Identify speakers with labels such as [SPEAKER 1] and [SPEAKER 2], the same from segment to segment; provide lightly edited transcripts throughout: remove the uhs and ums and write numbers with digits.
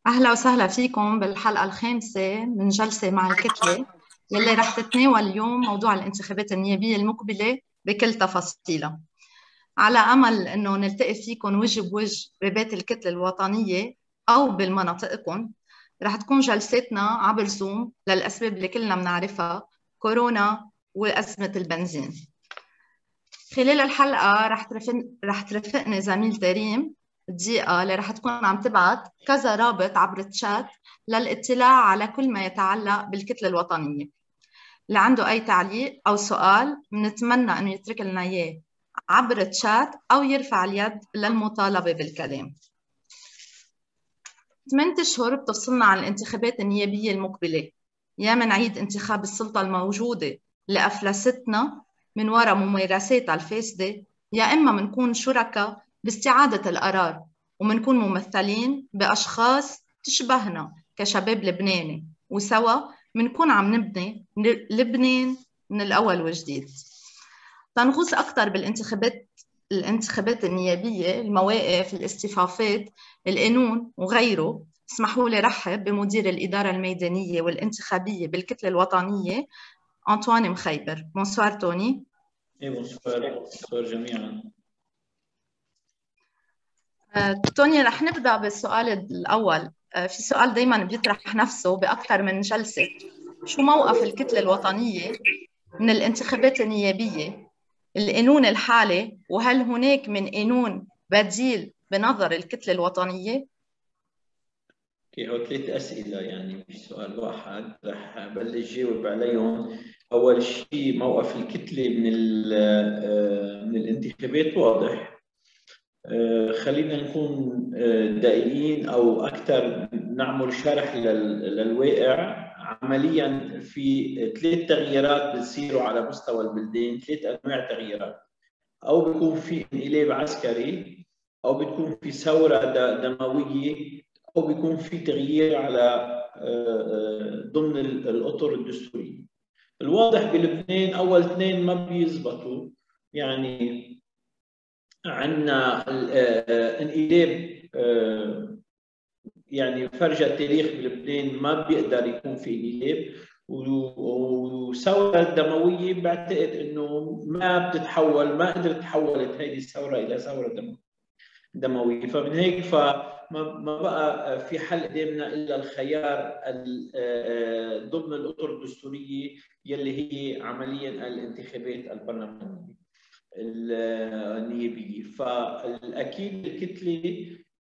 [SPEAKER 1] أهلا وسهلا فيكم بالحلقة الخامسة من جلسة مع الكتلة يلي رح تتناول اليوم موضوع الانتخابات النيابية المقبلة بكل تفاصيلها، على أمل أنه نلتقي فيكم وجه بوجه ببيت الكتلة الوطنية أو بالمناطقكم. رح تكون جلساتنا عبر زوم للأسباب اللي كلنا بنعرفها، كورونا وأزمة البنزين. خلال الحلقة رح ترافقني زميلتي ريم دقيقة اللي رح تكون عم تبعت كذا رابط عبر الشات للاطلاع على كل ما يتعلق بالكتلة الوطنية. اللي عنده أي تعليق أو سؤال بنتمنى أنه يترك لنا إياه عبر الشات أو يرفع اليد للمطالبة بالكلام. 8 أشهر بتفصلنا عن الانتخابات النيابية المقبلة، يا من عيد انتخاب السلطة الموجودة اللي أفلستنا من وراء ممارساتها الفاسدة، يا إما منكون شركاء باستعادة القرار ومنكون ممثلين بأشخاص تشبهنا كشباب لبناني، وسوا منكون عم نبني لبنان من الأول وجديد. تنغوص أكثر الانتخابات النيابية، المواقف، الاستفافات، القانون وغيره. اسمحوا لي رحب بمدير الإدارة الميدانية والانتخابية بالكتلة الوطنية أنطوان مخيبر. بونسوار توني.
[SPEAKER 2] بونسوار جميعا.
[SPEAKER 1] توني، رح نبدأ بالسؤال الأول. في سؤال دايما بيطرح نفسه بأكثر من جلسة: شو موقف الكتلة الوطنية من الانتخابات النيابية، القانون الحالي، وهل هناك من قانون بديل بنظر الكتلة الوطنية؟
[SPEAKER 2] هو 3 أسئلة يعني مش سؤال واحد، رح أبلش جاوب عليهم. أول شيء موقف الكتلة من الانتخابات واضح. خلينا نكون دقيقين أو أكثر، نعمل شرح للواقع. عمليا في 3 تغييرات بتصيروا على مستوى البلدان، 3 أنواع تغييرات: أو بيكون في انقلاب عسكري، أو بتكون في ثورة دموية، أو بيكون في تغيير على ضمن الأطر الدستورية. الواضح بلبنان أول 2 ما بيزبطوا، يعني عندنا انقلاب، يعني فرجة التاريخ بلبنان ما بيقدر يكون في انقلاب، وثورة دموية بعتقد انه ما بتتحول، ما قدرت تحولت هذه الثورة الى ثورة دموية. فمن هيك ما بقى في حل قدامنا الا الخيار ضمن الاطر الدستورية يلي هي عمليا الانتخابات البرلمانية النيابية. فالاكيد الكتلة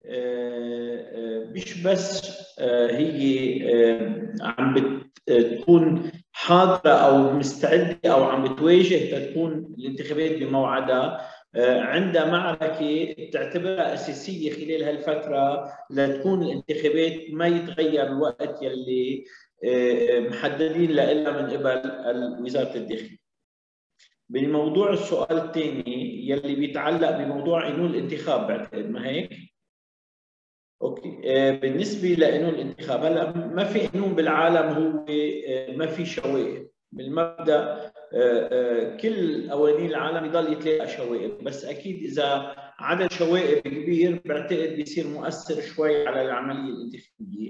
[SPEAKER 2] مش بس هي عم بتكون حاضرة أو مستعدة أو عم بتواجه تكون الانتخابات بموعدها، عندها معركة تعتبرها أساسية خلال هالفترة لتكون الانتخابات ما يتغير الوقت يلي محددين لها من قبل وزارة الداخلية. بموضوع السؤال الثاني يلي بيتعلق بموضوع قانون الانتخاب، بعتقد ما هيك؟ اوكي. بالنسبه لقانون الانتخاب، هلا ما في قانون بالعالم هو ما في شوائب. بالمبدا كل قوانين العالم يضل يتلاقى شوائب، بس اكيد اذا عدد شوائب كبير بعتقد بيصير مؤثر شوي على العمليه الانتخابيه.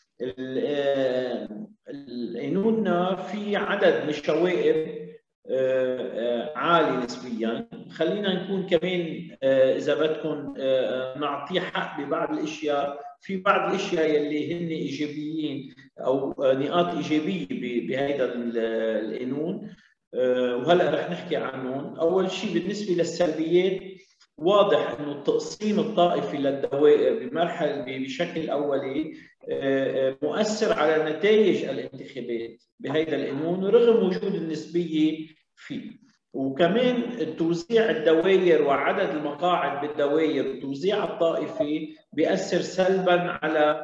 [SPEAKER 2] القانون في عدد من الشوائب عالي نسبيا. خلينا نكون كمان اذا بدكم نعطيه حق ببعض الاشياء. في بعض الاشياء يلي هن ايجابيين او نقاط ايجابيه بهذا القانون، وهلا رح نحكي عنهم. اول شيء بالنسبه للسلبيات، واضح انه التقسيم الطائفي للدوائر بشكل اولي مؤثر على نتائج الانتخابات بهذا القانون رغم وجود النسبيه فيه. وكمان توزيع الدوائر وعدد المقاعد بالدوائر وتوزيع الطائفي بيأثر سلبا على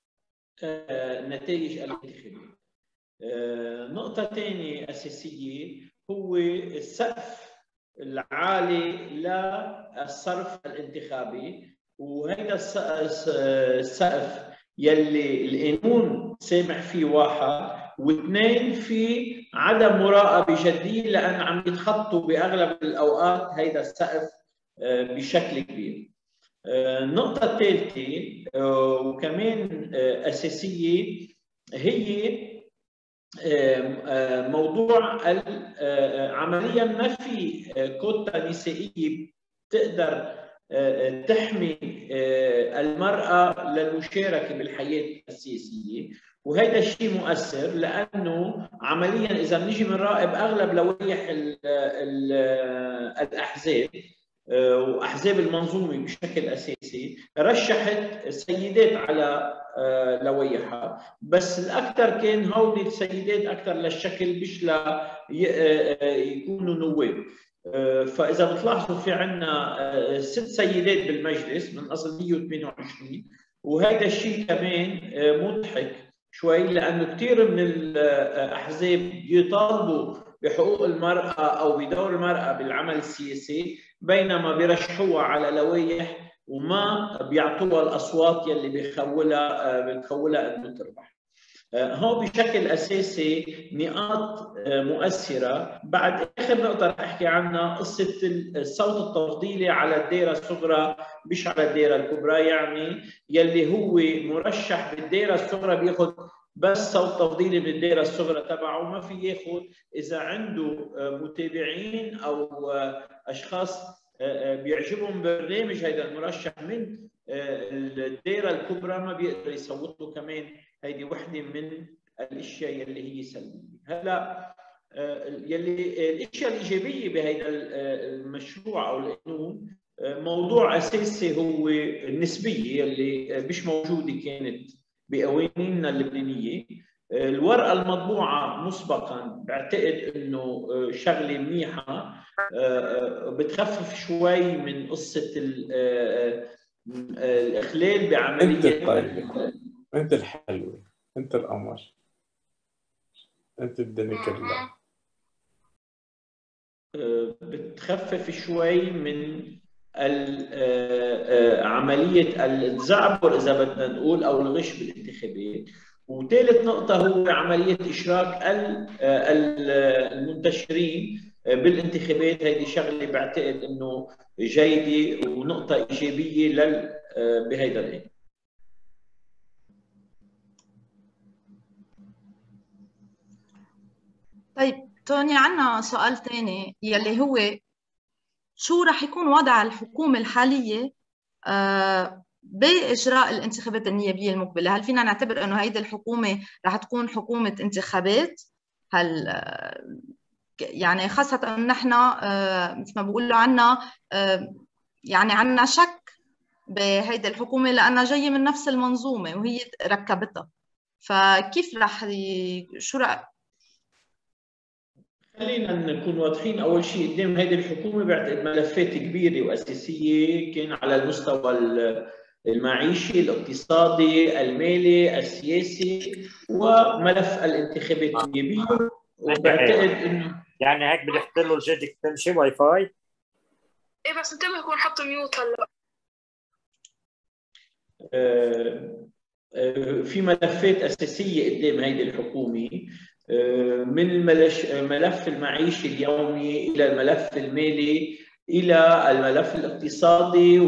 [SPEAKER 2] نتائج الانتخابات. نقطة ثانية أساسية هو السقف العالي للصرف الانتخابي، وهذا السقف يلي القانون سامح فيه، واحد، واثنين في عدم مراقبة جدية لأن عم يتخطوا بأغلب الأوقات هذا السقف بشكل كبير. النقطة الثالثة وكمان أساسية هي موضوع عمليا ما في كوتا نسائية تقدر تحمي المرأة للمشاركة بالحياة السياسية، وهذا الشيء مؤثر لأنه عمليا إذا بنيجي بنراقب أغلب لوائح الأحزاب وأحزاب المنظومة بشكل أساسي رشحت سيدات على لوائحها، بس الأكثر كان هودي السيدات أكثر للشكل مش ليكونوا نواب. فإذا بتلاحظوا في عندنا 6 سيدات بالمجلس من أصل 128، وهذا الشيء كمان مضحك شوي لأنه كثير من الأحزاب يطالبوا بحقوق المرأة أو بدور المرأة بالعمل السياسي، بينما بيرشحوها على لوائح وما بيعطوها الأصوات يلي بتخولها أنه تربح. هو بشكل أساسي نقاط مؤثرة. بعد آخر نقطة رح أحكي عنها قصة الصوت التفضيلي على الدائرة الصغرى مش على الدائرة الكبرى، يعني يلي هو مرشح بالدائرة الصغرى بياخذ بس صوت تفضيلي من الدائرة الصغرى تبعه، وما في ياخذ إذا عنده متابعين أو أشخاص بيعجبهم برنامج هذا المرشح من الدائرة الكبرى ما بيقدر يصوت له كمان. هيدي وحده من الاشياء يلي هي سلبيه. هلا يلي الاشياء الايجابيه بهذا المشروع او القانون موضوع اساسي هو النسبيه يلي مش موجوده كانت بقوانيننا اللبنانيه. الورقه المطبوعه مسبقا بعتقد انه شغله منيحه بتخفف شوي من قصه الاخلال بعمليه.
[SPEAKER 3] انت الحلوة، انت القمر، انت الدنيا كلها.
[SPEAKER 2] بتخفف شوي من عملية التزعبر إذا بدنا نقول أو الغش بالانتخابات. وثالث نقطة هو عملية إشراك المنتشرين بالانتخابات. هذه شغلة بعتقد إنه جيدة ونقطة إيجابية بهذا الآن.
[SPEAKER 1] طيب توني، عنا سؤال ثاني يلي هو شو رح يكون وضع الحكومة الحالية بإجراء الانتخابات النيابية المقبلة؟ هل فينا نعتبر أنه هيدي الحكومة رح تكون حكومة انتخابات؟ هل يعني خاصة أن نحن مثل ما بقولوا عنا يعني عنا شك بهيدي الحكومة لأنها جاية من نفس المنظومة وهي ركبتها، فكيف شو رأيك؟
[SPEAKER 2] خلينا نكون واضحين. اول شيء قدام هذه الحكومه بعتقد ملفات كبيره واساسيه كان على المستوى المعيشي، الاقتصادي، المالي، السياسي، وملف الانتخابات النيابيه. وبعتقد انه
[SPEAKER 4] يعني هيك بنحط له الجدك تمشي واي فاي.
[SPEAKER 5] ايه بس انتبه يكون حط ميوت هلا.
[SPEAKER 2] في ملفات اساسيه قدام هذه الحكومه، من الملف المعيشي اليومي الى الملف المالي الى الملف الاقتصادي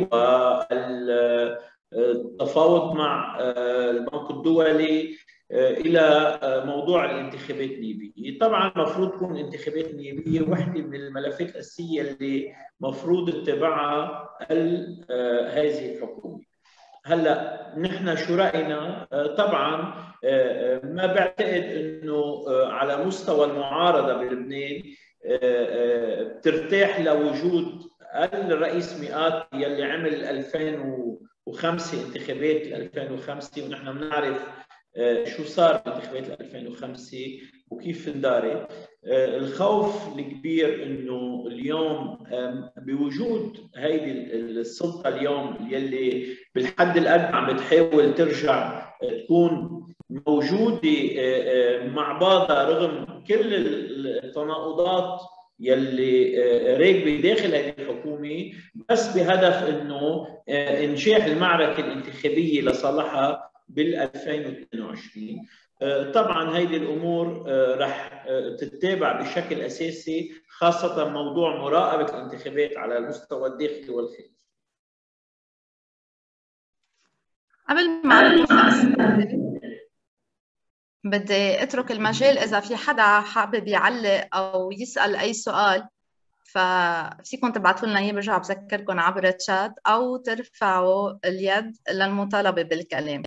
[SPEAKER 2] والتفاوض مع البنك الدولي الى موضوع الانتخابات النيابيه. طبعا المفروض تكون الانتخابات النيابيه وحده من الملفات الاساسيه اللي مفروض تتبعها هذه الحكومه. هلا نحن شو راينا؟ طبعا ما بعتقد انه على مستوى المعارضه بلبنان بترتاح لوجود الرئيس مئات يلي عمل 2005 انتخابات 2005، ونحن بنعرف شو صار بانتخابات 2005 وكيف اندارت. الخوف الكبير انه اليوم بوجود هيدي السلطه اليوم يلي بالحد الادنى عم بتحاول ترجع تكون موجوده مع بعضها رغم كل التناقضات يلي راكبه داخل هذه الحكومه، بس بهدف انه انجاح المعركه الانتخابيه لصالحها بال 2022. طبعا هيدي الامور رح تتابع بشكل اساسي، خاصه موضوع مراقبه الانتخابات على المستوى الداخلي والخارجي.
[SPEAKER 1] قبل ما نروح لأسئلة بدي اترك المجال اذا في حدا حابب يعلق او يسال اي سؤال، ففيكم تبعتوا لنا اياه. برجع بذكركم عبر الشات او ترفعوا اليد للمطالبه بالكلام.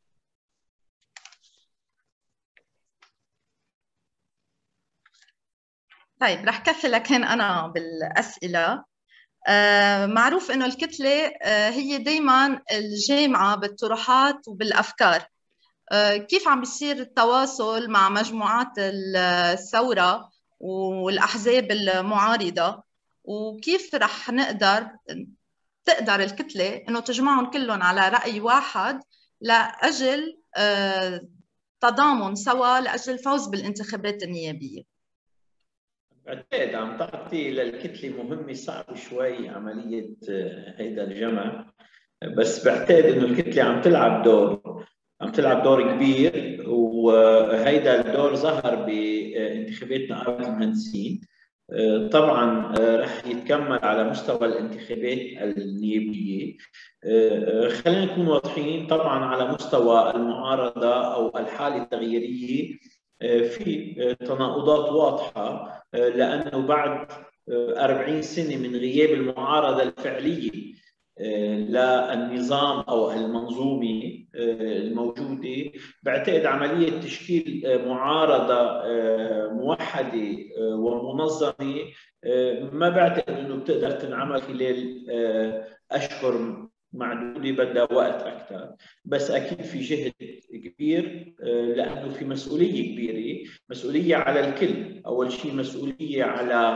[SPEAKER 1] طيب رح كفي لكن انا بالاسئله. معروف انه الكتله هي دائما الجامعه بالطروحات وبالافكار. كيف عم بيصير التواصل مع مجموعات الثورة والأحزاب المعارضة، وكيف رح تقدر الكتلة إنه تجمعهم كلهم على رأي واحد لأجل تضامن سوا لأجل الفوز بالانتخابات النيابية؟
[SPEAKER 2] بعتقد عم تعطي للكتلة مهمة صعبة شوي عملية هيدا الجمع، بس بعتقد إنه الكتلة عم تلعب دور كبير، وهيدا الدور ظهر بانتخابات نقابة المهندسين. طبعا رح يتكمل على مستوى الانتخابات النيابية. خلينا نكون واضحين، طبعا على مستوى المعارضة أو الحالة التغييرية في تناقضات واضحة، لأنه بعد 40 سنة من غياب المعارضة الفعلية للنظام أو المنظومة الموجودة، بعتقد عملية تشكيل معارضة موحدة ومنظمة ما بعتقد أنه بتقدر تنعمل خلال أشهر معدودة، بدها وقت أكثر. بس أكيد في جهد كبير، لأنه في مسؤولية كبيرة، مسؤولية على الكل. أول شيء مسؤولية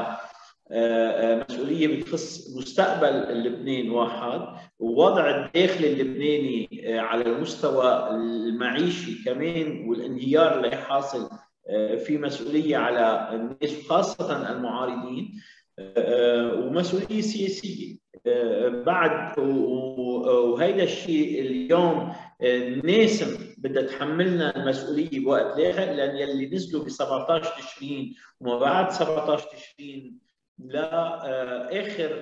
[SPEAKER 2] بتخص مستقبل لبنان واحد، ووضع الداخل اللبناني على المستوى المعيشي كمان، والانهيار اللي حاصل في مسؤولية على الناس وخاصة المعارضين، ومسؤولية سياسية بعد. وهيدا الشيء اليوم الناس بدها تحملنا المسؤولية بوقت لاحق، لأن يلي نزلوا ب 17 تشرين وما بعد 17 تشرين لآخر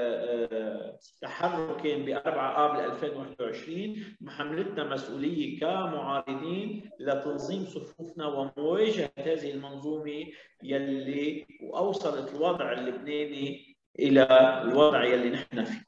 [SPEAKER 2] تحرك كان ب 4 آب 2021 محملتنا مسؤولية كمعارضين لتنظيم صفوفنا ومواجهة هذه المنظومة يلي وأوصلت الوضع اللبناني إلى الوضع يلي نحن فيه.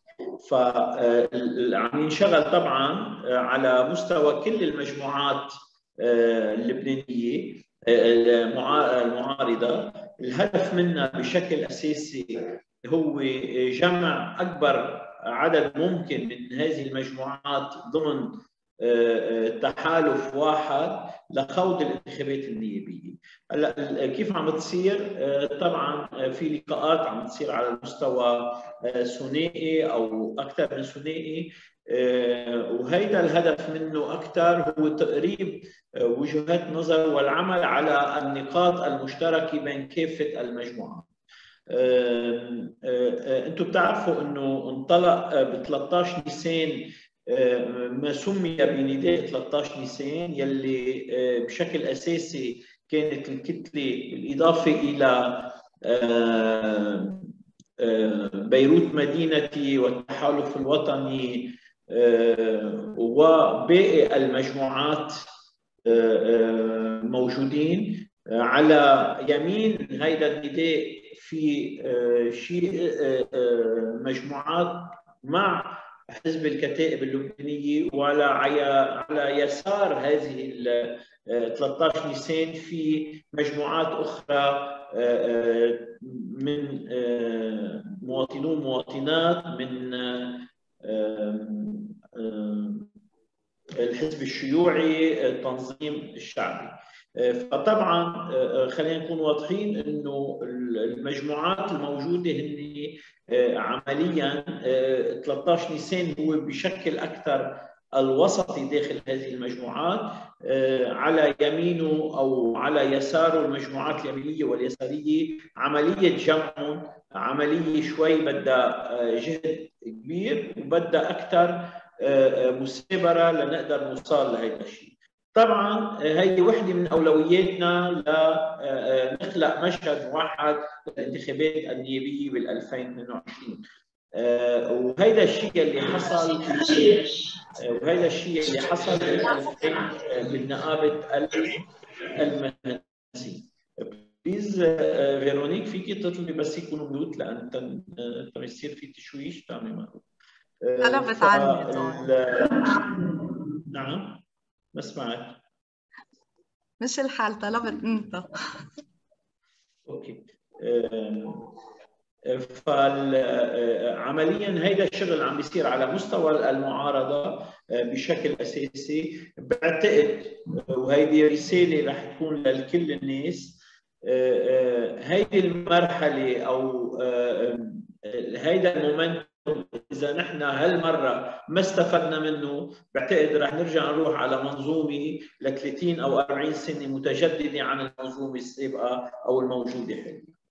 [SPEAKER 2] فعم ينشغل طبعا على مستوى كل المجموعات اللبنانية المعارضة. الهدف منها بشكل أساسي هو جمع أكبر عدد ممكن من هذه المجموعات ضمن تحالف واحد لخوض الانتخابات النيابية. هلا كيف عم تصير؟ طبعا في لقاءات عم تصير على المستوى ثنائي أو أكثر من ثنائي، وهيدا الهدف منه أكثر هو تقريب وجهات نظر والعمل على النقاط المشتركة بين كافة المجموعات. انتم بتعرفوا انه انطلق ب 13 نيسان ما سمي بنداء 13 نيسان، يلي بشكل اساسي كانت الكتله بالاضافه الى بيروت مدينتي والتحالف الوطني وباقي المجموعات موجودين على يمين هيدا النداء. في شيء مجموعات مع حزب الكتائب اللبنانيه، على يسار هذه ال 13 نيسان في مجموعات اخرى من مواطنون ومواطنات من الحزب الشيوعي، التنظيم الشعبي. فطبعا خلينا نكون واضحين انه المجموعات الموجوده هن عمليا 13 نيسان هو بشكل اكثر الوسطي داخل هذه المجموعات، على يمينه او على يساره المجموعات اليمينيه واليساريه. عمليه جمعهم عمليه شوي بدها جهد كبير وبدها اكثر مثابره لنقدر نوصل لهذا الشيء. طبعا هي وحده من اولوياتنا لنخلق مشهد موحد للانتخابات النيابيه بال 2022. وهيدا الشيء اللي حصل بالنقابه المهندسين. بليز فيرونيك فيكي تطلبي بس يكونوا ميوت لان يصير في تشويش. تعملي معروف.
[SPEAKER 1] طلبت عني
[SPEAKER 2] نعم بسمعك.
[SPEAKER 1] مش الحال، طلبت انت.
[SPEAKER 2] اوكي. فعمليا هيدا الشغل عم بيصير على مستوى المعارضه بشكل اساسي. بعتقد وهيدي رساله رح تكون لكل الناس، هيدي المرحله او هيدا المومنت اذا نحن هالمره ما استفدنا منه، بعتقد رح نرجع نروح على منظومه ل 30 او 40 سنه متجدده عن المنظومه السابقه او الموجوده حاليا.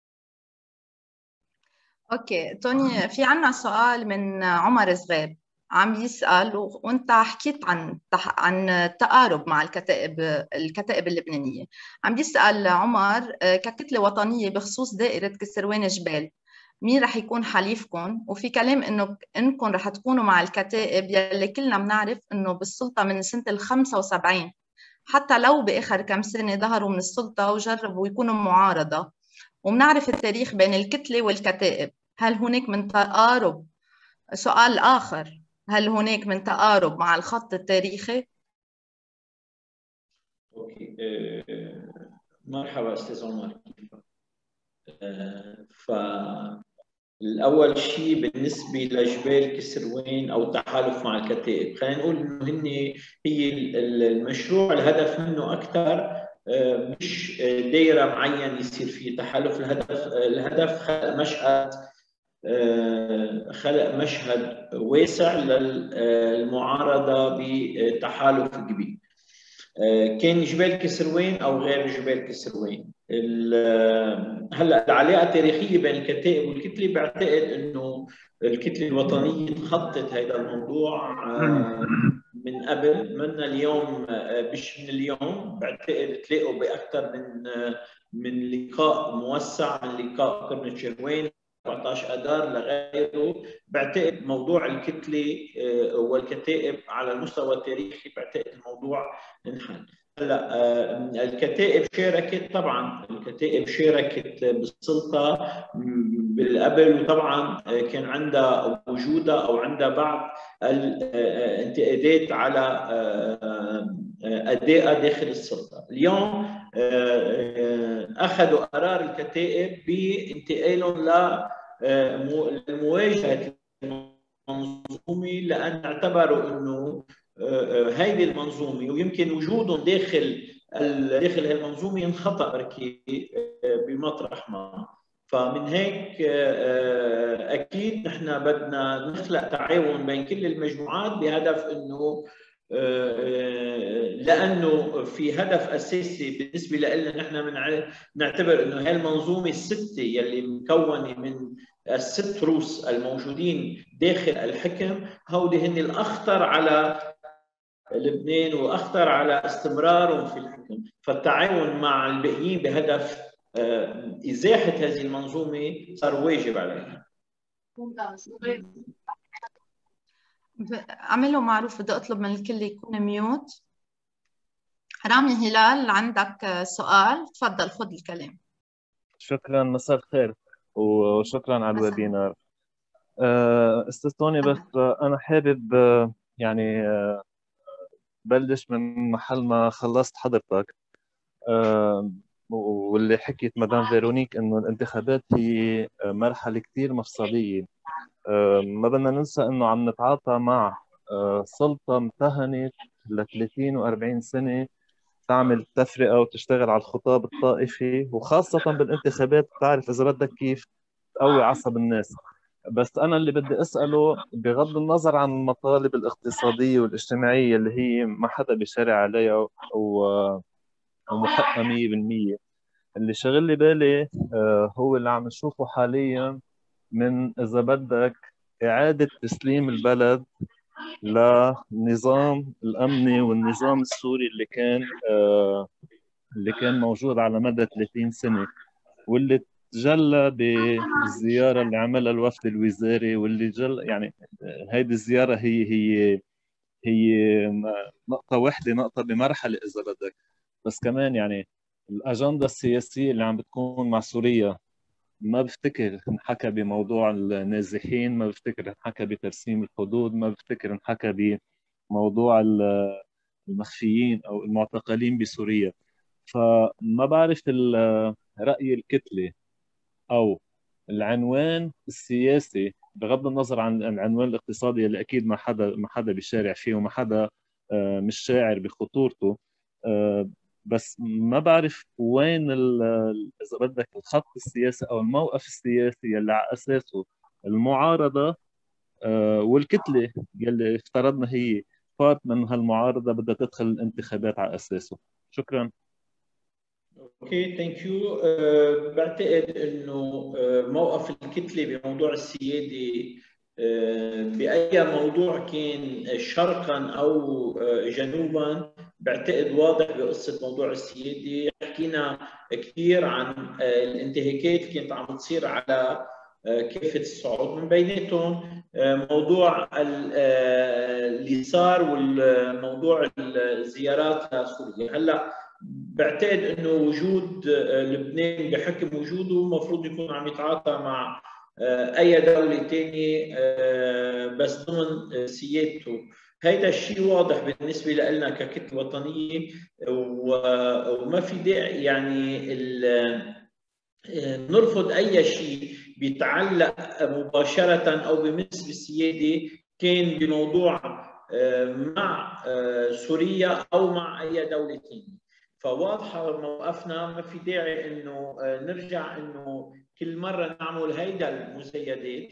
[SPEAKER 1] اوكي توني، في عنا سؤال من عمر زغيب عم يسأل، وانت حكيت عن التقارب مع الكتائب اللبنانية. عم يسأل عمر ككتلة وطنية بخصوص دائرة كسروان جبال، مين رح يكون حليفكم؟ وفي كلام انكم رح تكونوا مع الكتائب يلي كلنا بنعرف انه بالسلطة من سنة ال75، حتى لو باخر كم سنة ظهروا من السلطة وجربوا يكونوا معارضة، وبنعرف التاريخ بين الكتلة والكتائب. هل هناك من تقارب؟ سؤال آخر، هل هناك من تقارب مع الخط التاريخي؟
[SPEAKER 2] اوكي. مرحبا استاذ عمر، كيفك؟ فالأول شيء بالنسبة لجبال كسروان أو التحالف مع الكتائب، خلينا نقول إنه هي المشروع الهدف منه أكثر مش دايرة معين يصير فيه تحالف. الهدف خلق مشهد واسع للمعارضة بتحالف كبير، كان جبال كسروان او غير جبال كسروان. هلا العلاقه التاريخيه بين الكتائب والكتله، بعتقد انه الكتله الوطنيه تخطط هذا الموضوع من قبل، من اليوم مش من اليوم. بعتقد تلاقوا باكثر من لقاء موسع، من لقاء قرن شروان 14 اذار لغيره. بعتقد موضوع الكتله والكتائب على المستوى التاريخي بعتقد الموضوع انحل. هلا الكتائب شاركت، طبعا الكتائب شاركت بالسلطه بالقبل، وطبعا كان عندها وجودها او عندها بعض الانتقادات على ادائها داخل السلطه. اليوم اخذوا قرار الكتائب بانتقالهم لمواجهه المنظومه، لان اعتبروا انه هيدي المنظومه ويمكن وجودهم داخل المنظومه ينخطأ بركي بمطرح ما. فمن هيك اكيد نحن بدنا نخلق تعاون بين كل المجموعات بهدف انه لانه في هدف اساسي بالنسبه لنا. نحن نعتبر انه هاي المنظومه السته يلي مكونه من الست روس الموجودين داخل الحكم، هودي هن الاخطر على لبنان واخطر على استمرارهم في الحكم. فالتعاون مع الباقيين بهدف ازاحه هذه المنظومه صار واجب علينا.
[SPEAKER 1] اعملوا معروف، بدي اطلب من الكل يكون ميوت. رامي هلال عندك سؤال؟ تفضل خذ الكلام.
[SPEAKER 6] شكرا، مساء الخير وشكرا على الويبينار. استاذ توني، بس انا حابب يعني بلش من محل ما خلصت حضرتك، واللي حكيت مدام فيرونيك انه الانتخابات هي مرحله كثير مفصليه. ما بدنا ننسى انه عم نتعاطى مع سلطه امتهنت ل 30 و40 سنه تعمل تفرقه وتشتغل على الخطاب الطائفي، وخاصه بالانتخابات بتعرف اذا بدك كيف تقوي عصب الناس. بس انا اللي بدي اساله، بغض النظر عن المطالب الاقتصاديه والاجتماعيه اللي هي ما حدا بيشارع عليها ومحققه 100%، اللي شغل لي بالي هو اللي عم نشوفه حاليا من اذا بدك اعاده تسليم البلد للنظام الامني والنظام السوري اللي كان موجود على مدى 30 سنه، واللي تجلى بالزياره اللي عملها الوفد الوزاري، واللي يعني هيدي الزياره هي نقطه وحده، نقطه بمرحله اذا بدك. بس كمان يعني الاجنده السياسيه اللي عم بتكون مع سوريا، ما بفتكر انحكى بموضوع النازحين، ما بفتكر انحكى بترسيم الحدود، ما بفتكر انحكى بموضوع المخفيين او المعتقلين بسوريا. فما بعرف رأي الكتلة او العنوان السياسي، بغض النظر عن العنوان الاقتصادي اللي اكيد ما حدا بيشارع فيه، وما حدا مش شاعر بخطورته. بس ما بعرف وين اذا بدك الخط السياسي او الموقف السياسي اللي على اساسه المعارضه والكتله يلي افترضنا هي بارت من هالمعارضه بدها تدخل الانتخابات على اساسه. شكرا.
[SPEAKER 2] اوكي ثانك يو. بعتقد انه موقف الكتله بموضوع السياده باي موضوع كان شرقا او جنوبا، بعتقد واضح بقصه موضوع السياده. حكينا كثير عن الانتهاكات اللي كانت عم تصير على كافه الصعود، من بيناتهم موضوع اليسار والموضوع الزيارات لسوريا. هلا بعتقد انه وجود لبنان بحكم وجوده المفروض يكون عم يتعاطى مع اي دوله ثانيه بس ضمن سيادته. هيدا الشيء واضح بالنسبه لنا ككتله وطنيه، وما في داعي يعني نرفض اي شيء بيتعلق مباشره او بمس بالسياده، كان بموضوع مع سوريا او مع اي دوله ثانيه. فواضحه موقفنا، ما في داعي انه نرجع انه كل مره نعمل هيدا المزايدات.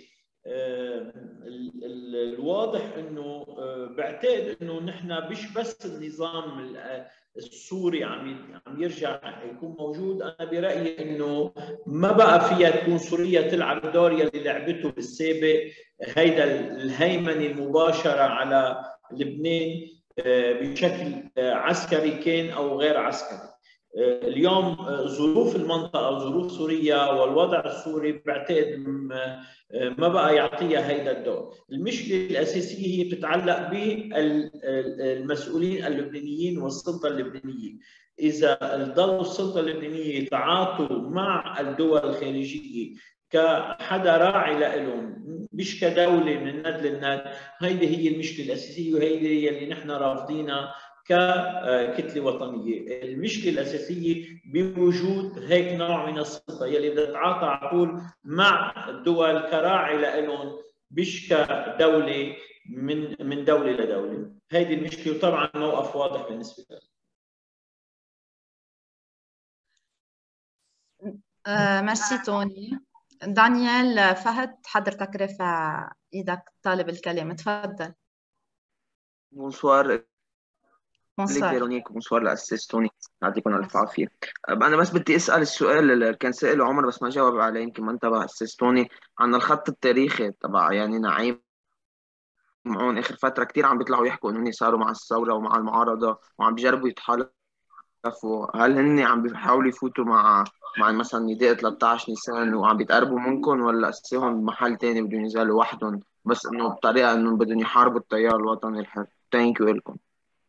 [SPEAKER 2] الواضح انه بعتقد انه نحن مش بس النظام السوري عم يرجع يكون موجود. انا برايي انه ما بقى فيها تكون سوريا تلعب دور يلي لعبته بالسابق، هيدا الهيمنه المباشره على لبنان بشكل عسكري كان او غير عسكري. اليوم ظروف المنطقه وظروف سوريا والوضع السوري بعتقد ما بقى يعطيها هيدا الدور. المشكله الاساسيه هي بتتعلق بالمسؤولين اللبنانيين والسلطه اللبنانيه. اذا ضلوا السلطه اللبنانيه يتعاطوا مع الدول الخارجيه كحدا راعي لهم مش كدوله من الند للند، هيدي هي المشكله الاساسيه، وهيدي هي اللي نحن رافضينها ككتله وطنيه. المشكله الاساسيه بوجود هيك نوع من السلطه يلي بدها تتعاطى على طول مع الدول كراعي لهم مش كدوله من دوله لدوله. هيدي المشكله، وطبعا موقف واضح بالنسبه لنا.
[SPEAKER 1] ميرسي توني. دانيال فهد، حضرتك رافع ايدك طالب الكلام، تفضل.
[SPEAKER 7] بونسوار ليك فيرونيك، بونسوار لأسيس توني، يعطيكم الف عافيه. انا بس بدي اسال السؤال اللي كان سأله عمر بس ما جاوب عليه، يمكن ما انتبه أسيس توني، عن الخط التاريخي تبع يعني نعيم معون. اخر فتره كثير عم بيطلعوا يحكوا انه هن صاروا مع الثوره ومع المعارضه وعم بيجربوا يتحالفوا. هل هن عم بيحاولوا يفوتوا مع مثلا نداء 13 نيسان وعم بيتقربوا منكم، ولا اساهم بمحل ثاني بدهم ينزلوا وحدهم بس انه بطريقه انه بدهم يحاربوا التيار الوطني الحر؟ ثانك يو لكم.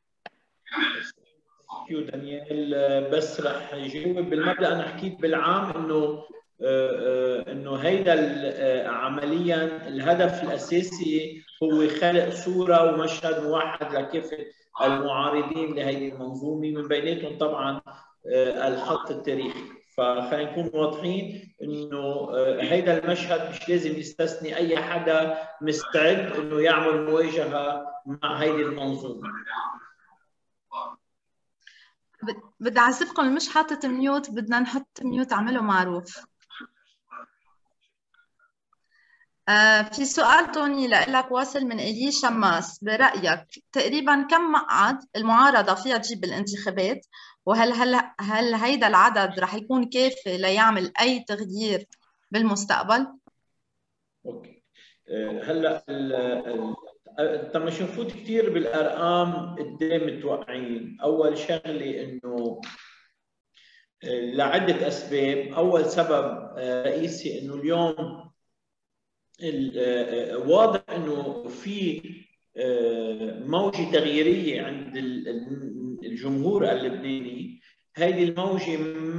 [SPEAKER 2] دانيال، بس رح يجاوب بالمبدا. انا حكيت بالعام انه هيدا عمليا الهدف الاساسي هو خلق صوره ومشهد موحد لكافه المعارضين لهيدي المنظومه، من بيناتهم طبعا الخط التاريخي. فخلينا نكون واضحين انه هيدا المشهد مش لازم يستثني اي حدا مستعد انه يعمل مواجهه مع هيدي المنظومه.
[SPEAKER 1] بدي اعذبكم مش حاطط ميوت، بدنا نحط ميوت، اعمله معروف. في سؤال توني لك واصل من إلي شماس، برأيك تقريبا كم مقعد المعارضة فيها تجيب بالانتخابات؟ وهل هيدا العدد رح يكون كافي ليعمل أي تغيير بالمستقبل؟
[SPEAKER 2] اوكي. هلا طب مش نفوت كثير بالارقام قدام متوقعين. اول شغله انه لعدة أسباب. أول سبب رئيسي إنه اليوم واضح إنه في موجة تغييرية عند الجمهور اللبناني. هذه الموجة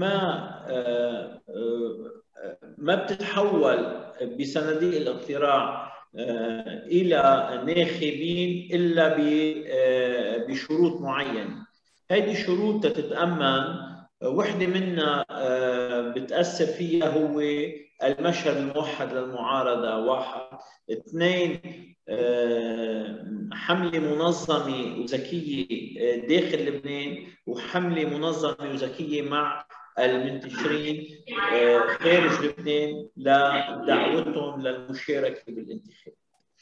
[SPEAKER 2] ما بتتحول بصناديق الاقتراع إلى ناخبين إلا بشروط معينة. هذه الشروط تتأمن، وحدة منها بتأثر فيها هو المشهد الموحد للمعارضة، 1. 2 حملة منظمة وذكية داخل لبنان، وحملة منظمة وذكية مع المنتشرين خارج لبنان لدعوتهم للمشاركة بالانتخاب.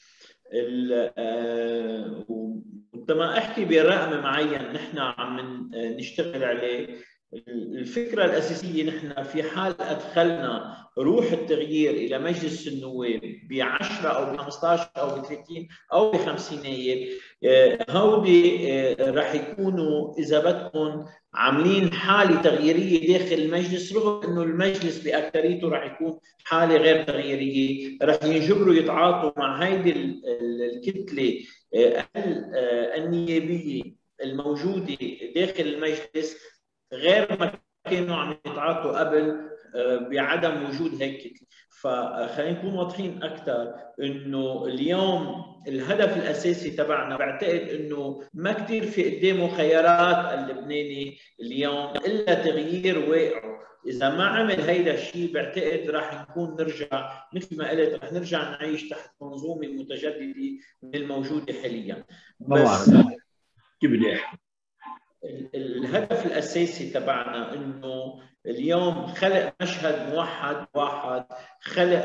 [SPEAKER 2] وعندما احكي برقم معين نحن عم نشتغل عليه، الفكره الاساسيه نحن في حال ادخلنا روح التغيير الى مجلس النواب ب10 او ب15 او ب30 او ب50 نائب، هودي راح يكونوا اذا بدكم عاملين حاله تغييريه داخل المجلس، رغم انه المجلس باكثريته راح يكون حاله غير تغييريه. راح ينجبروا يتعاطوا مع هيدي الكتله النيابيه الموجوده داخل المجلس غير ما كانوا عم يتعاطوا قبل بعدم وجود هيك كتله. فخلينا نكون واضحين اكثر انه اليوم الهدف الاساسي تبعنا، بعتقد انه ما كثير في قدامه خيارات اللبناني اليوم الا تغيير واقعه. اذا ما عمل هيدا الشيء بعتقد راح نكون نرجع مثل ما قلت، راح نرجع نعيش تحت منظومه متجدده من الموجوده حاليا. بس
[SPEAKER 8] كيف بدي احكي،
[SPEAKER 2] الهدف الاساسي تبعنا انه اليوم خلق مشهد موحد، 1 خلق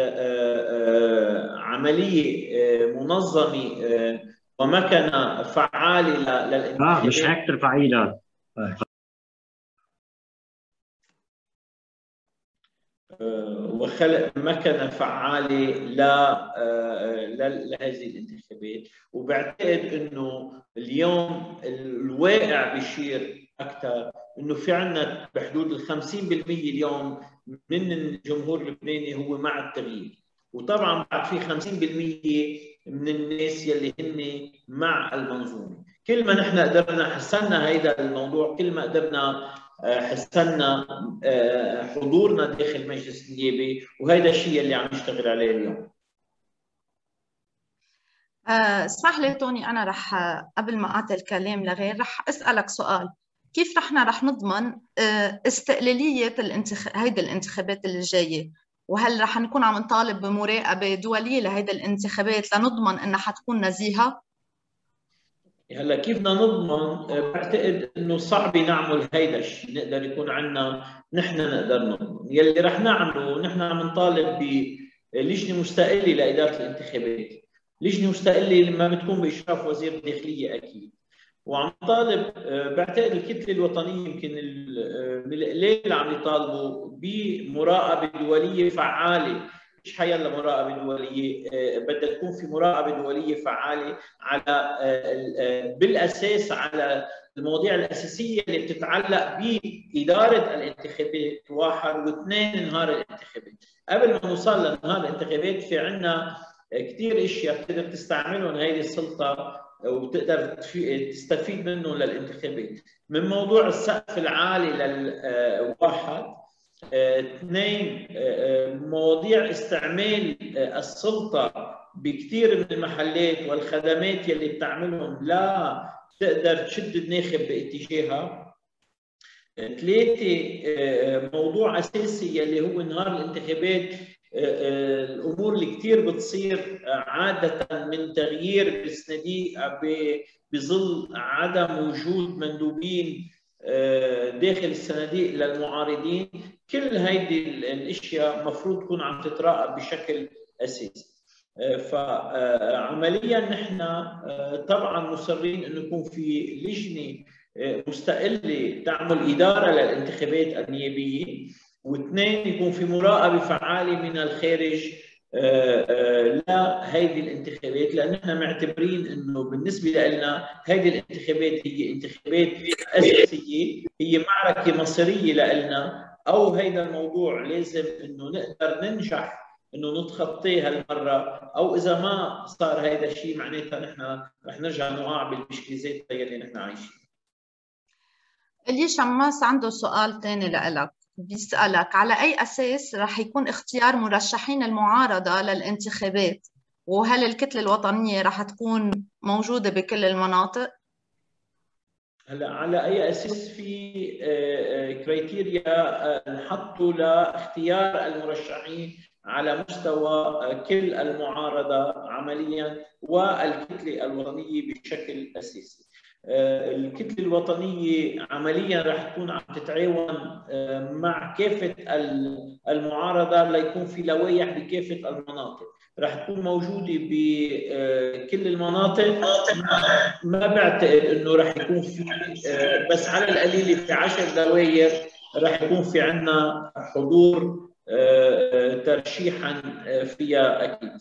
[SPEAKER 2] عمليه منظمه ومكنه فعاله للانتخابات.
[SPEAKER 8] مش هيك تفعيلات،
[SPEAKER 2] وخلق مكنه فعاله لهذه الانتخابات. وبعتقد انه اليوم الواقع بيشير اكثر انه في عندنا بحدود ال 50% اليوم من الجمهور اللبناني هو مع التغيير، وطبعا بعد في 50% من الناس يلي هن مع المنظومه. كل ما نحن قدرنا حسنا هيدا الموضوع، كل ما قدرنا حسنا حضورنا داخل مجلس النيابي، وهذا الشيء اللي عم نشتغل عليه اليوم.
[SPEAKER 1] اسمح لي توني، انا رح قبل ما اعطي الكلام لغير رح اسالك سؤال. كيف رح نضمن استقلاليه هيدي الانتخابات اللي جايه؟ وهل رح نكون عم نطالب بمراقبه دوليه لهيدي الانتخابات لنضمن انها حتكون نزيهه؟
[SPEAKER 2] هلا كيف بدنا نضمن؟ بعتقد انه صعب نعمل هيدا الشيء، نقدر يكون عندنا نحن نقدر نضمن. يلي رح نعمله نحن عم نطالب بلجنه مستقله لاداره الانتخابات، لجنه مستقله لما بتكون باشراف وزير الداخليه اكيد. وعم طالب بعتقد الكتله الوطنيه يمكن من القليل عم يطالبوا بمراقبه دوليه فعاله. مش حيلا مراقبه دوليه، بدها تكون في مراقبه دوليه فعاله على بالاساس على المواضيع الاساسيه اللي بتتعلق باداره الانتخابات، 1 و2 نهار الانتخابات. قبل ما نوصل لنهار الانتخابات في عندنا كثير اشياء بتقدر تستعملهم هيدي السلطه وبتقدر تستفيد منهم للانتخابات، من موضوع السقف العالي للواحد، 2 مواضيع استعمال السلطه بكثير من المحلات والخدمات يلي بتعملهم لا تقدر تشد الناخب باتجاهها، 3 موضوع اساسي يلي هو نهار الانتخابات الامور اللي كثير بتصير عاده من تغيير بالصناديق بظل عدم وجود مندوبين داخل الصناديق للمعارضين. كل هيدي الاشياء مفروض تكون عم تتراقب بشكل اساسي. فعمليا نحن طبعا مصرين انه يكون في لجنه مستقله تعمل اداره للانتخابات النيابيه، و2 يكون في مراقبه فعاله من الخارج لهيدي الانتخابات، لان احنا معتبرين انه بالنسبه لنا هيدي الانتخابات هي انتخابات اساسيه، هي معركه مصيريه لنا، او هيدا الموضوع لازم انه نقدر ننجح انه نتخطيه هالمره، او اذا ما صار هيدا الشيء معناتها نحن رح نرجع نقع بالمشكلات اللي نحن عايشين.
[SPEAKER 1] اللي شماس عنده سؤال ثاني لك، بيسألك على أي أساس رح يكون اختيار مرشحين المعارضة للانتخابات؟ وهل الكتلة الوطنية رح تكون موجودة بكل المناطق؟
[SPEAKER 2] هلا على أي أساس في كريتيريا نحطوا لاختيار المرشحين على مستوى كل المعارضة عمليا والكتلة الوطنية بشكل أساسي؟ الكتلة الوطنية عمليا رح تكون عم تتعاون مع كافة المعارضة ليكون في لوائح بكافة المناطق، رح تكون موجودة بكل المناطق. ما بعتقد انه رح يكون في بس على القليل في 10 دوائر رح يكون في عندنا حضور ترشيحا فيها اكيد.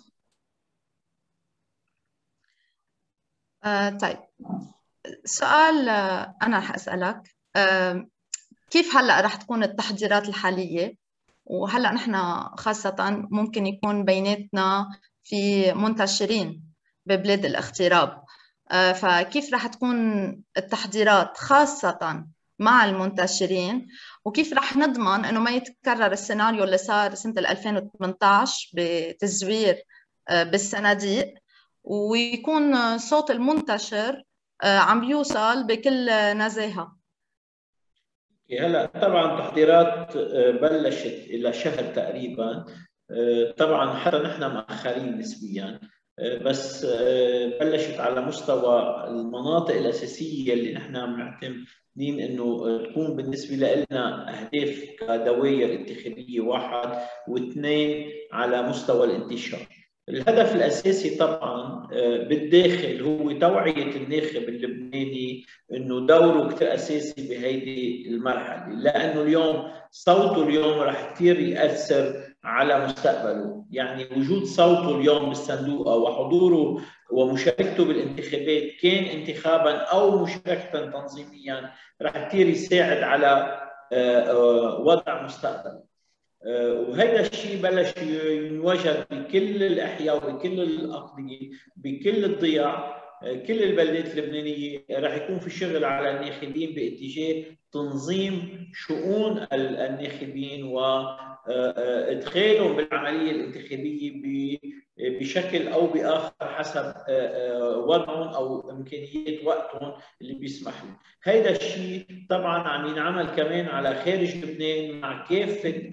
[SPEAKER 1] طيب سؤال أنا رح أسألك، كيف هلأ رح تكون التحضيرات الحالية؟ وهلأ نحن خاصة ممكن يكون بيناتنا في منتشرين ببلاد الاغتراب، فكيف رح تكون التحضيرات خاصة مع المنتشرين؟ وكيف رح نضمن أنه ما يتكرر السيناريو اللي صار سنة 2018 بتزوير بالصناديق، ويكون صوت المنتشر عم بيوصل بكل نزاهة؟
[SPEAKER 2] هلا طبعا تحضيرات بلشت الى شهر تقريبا، طبعا حتى نحن مأخرين نسبيا، بس بلشت على مستوى المناطق الاساسيه اللي نحن معتمدين انه تكون بالنسبه لنا اهداف كدوائر انتخابيه، واحد واثنين على مستوى الانتشار. الهدف الاساسي طبعا بالداخل هو توعيه الناخب اللبناني انه دوره كثير اساسي بهيدي المرحله، لانه اليوم صوته اليوم رح كثير ياثر على مستقبله، يعني وجود صوته اليوم بالصندوق وحضوره ومشاركته بالانتخابات كان انتخابا او مشاركه تنظيميا رح كثير يساعد على وضع مستقبل. وهذا الشيء بلش ينوجد بكل الاحياء وبكل الاقضيه بكل الضياع، كل البلدات اللبنانيه رح يكون في شغل على الناخبين باتجاه تنظيم شؤون الناخبين وادخالهم بالعمليه الانتخابيه بشكل او باخر حسب وضعهم او امكانيات وقتهم اللي بيسمح له. هذا الشيء طبعا عم ينعمل كمان على خارج لبنان مع كافه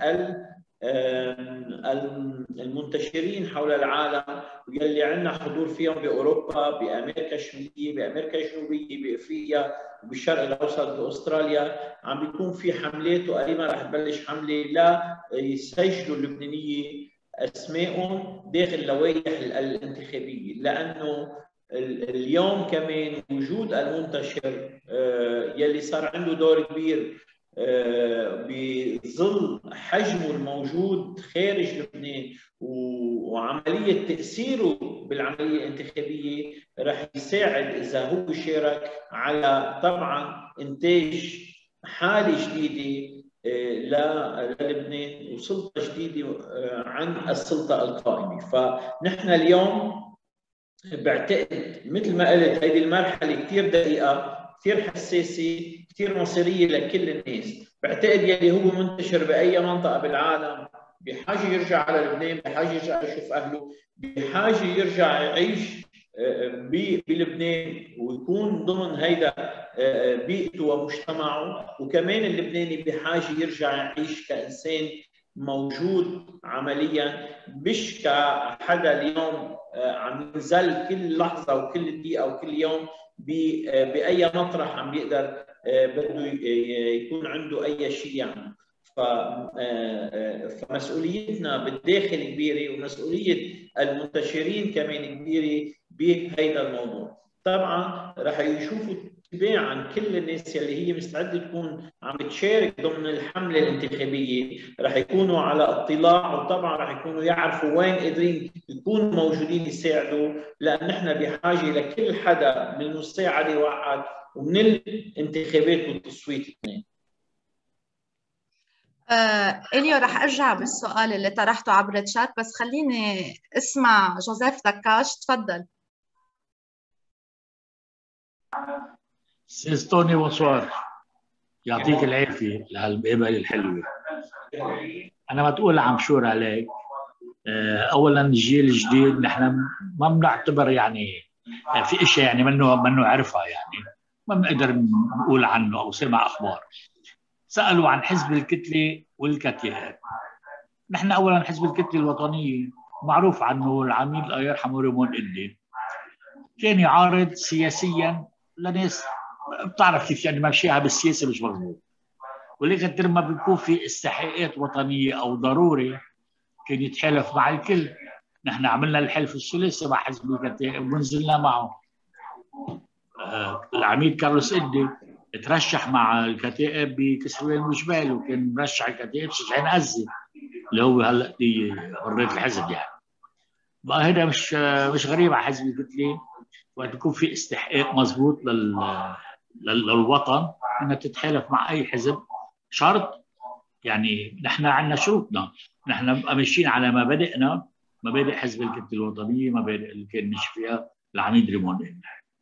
[SPEAKER 2] المنتشرين حول العالم واللي عندنا حضور فيهم باوروبا، بامريكا الشماليه، بامريكا الجنوبيه، بافريقيا، وبالشرق الاوسط، باستراليا. عم بيكون في حملات وقريبا رح تبلش حمله لا يسجلوا اللبنانيه اسمائهم داخل لوائح الانتخابيه، لانه اليوم كمان وجود المنتشر يلي صار عنده دور كبير بظل حجمه الموجود خارج لبنان وعمليه تاثيره بالعمليه الانتخابيه رح يساعد اذا هو شارك على طبعا انتاج حاله جديده للبنان وسلطه جديده عن السلطه القائمه. فنحن اليوم بعتقد مثل ما قلت هذه المرحله كثير دقيقه، كثير حساسه، كثير مصيريه لكل الناس. بعتقد يلي هو منتشر باي منطقه بالعالم بحاجه يرجع على لبنان، بحاجه يرجع يشوف اهله، بحاجه يرجع يعيش بلبنان ويكون ضمن هيدا بيئته ومجتمعه، وكمان اللبناني بحاجه يرجع يعيش كانسان موجود عمليا، مش كحدا اليوم عم ينزل كل لحظه وكل دقيقه وكل يوم باي مطرح عم بيقدر بده يكون عنده اي شيء يعني. فمسؤوليتنا بالداخل كبيره ومسؤوليه المنتشرين كمان كبيره بهذا الموضوع. طبعا رح يشوفوا تباعا كل الناس اللي هي مستعده تكون عم بتشارك ضمن الحمله الانتخابيه رح يكونوا على اطلاع، وطبعا رح يكونوا يعرفوا وين قادرين يكونوا موجودين يساعدوا، لان نحن بحاجه لكل حدا من المساعده واحد ومن الانتخابات والتصويت اثنين.
[SPEAKER 1] إليو رح أرجع بالسؤال اللي طرحته عبر الشات، بس خليني اسمع جوزيف دكاش. تفضل.
[SPEAKER 9] سيستوني بونسوار، يعطيك العافية لهالمقابلة الحلوة. أنا بتقول عم شور عليك. أولاً الجيل الجديد نحن ما بنعتبر يعني في إشياء يعني منه عرفها، يعني ما بنقدر نقول عنه أو سمع أخبار. سألوا عن حزب الكتلة والكتائب. نحن أولاً حزب الكتلة الوطنية معروف عنه العميد الله يرحمه ريمون إدي كان يعارض سياسياً لناس بتعرف كيف يعني ماشيها بالسياسه مش مضبوط، ولكن لما بيكون في استحقاقات وطنيه او ضروري كان يتحالف مع الكل. نحن عملنا الحلف الثلاثي مع حزب الكتائب ونزلنا معه. العميد كارلوس إدي ترشح مع الكتائب بكسروان وجبال، وكان مرشح الكتائب شجعان عزي اللي هو هلا حريه الحزب. يعني بقى هذا مش غريب على حزب الكتله وقت يكون في استحقاق مضبوط للوطن انها تتحالف مع اي حزب. شرط يعني نحن عندنا شروطنا، نحن ماشيين على مبادئنا، مبادئ حزب الكتله الوطنيه، مبادئ اللي كان ماشي فيها العميد ريمون.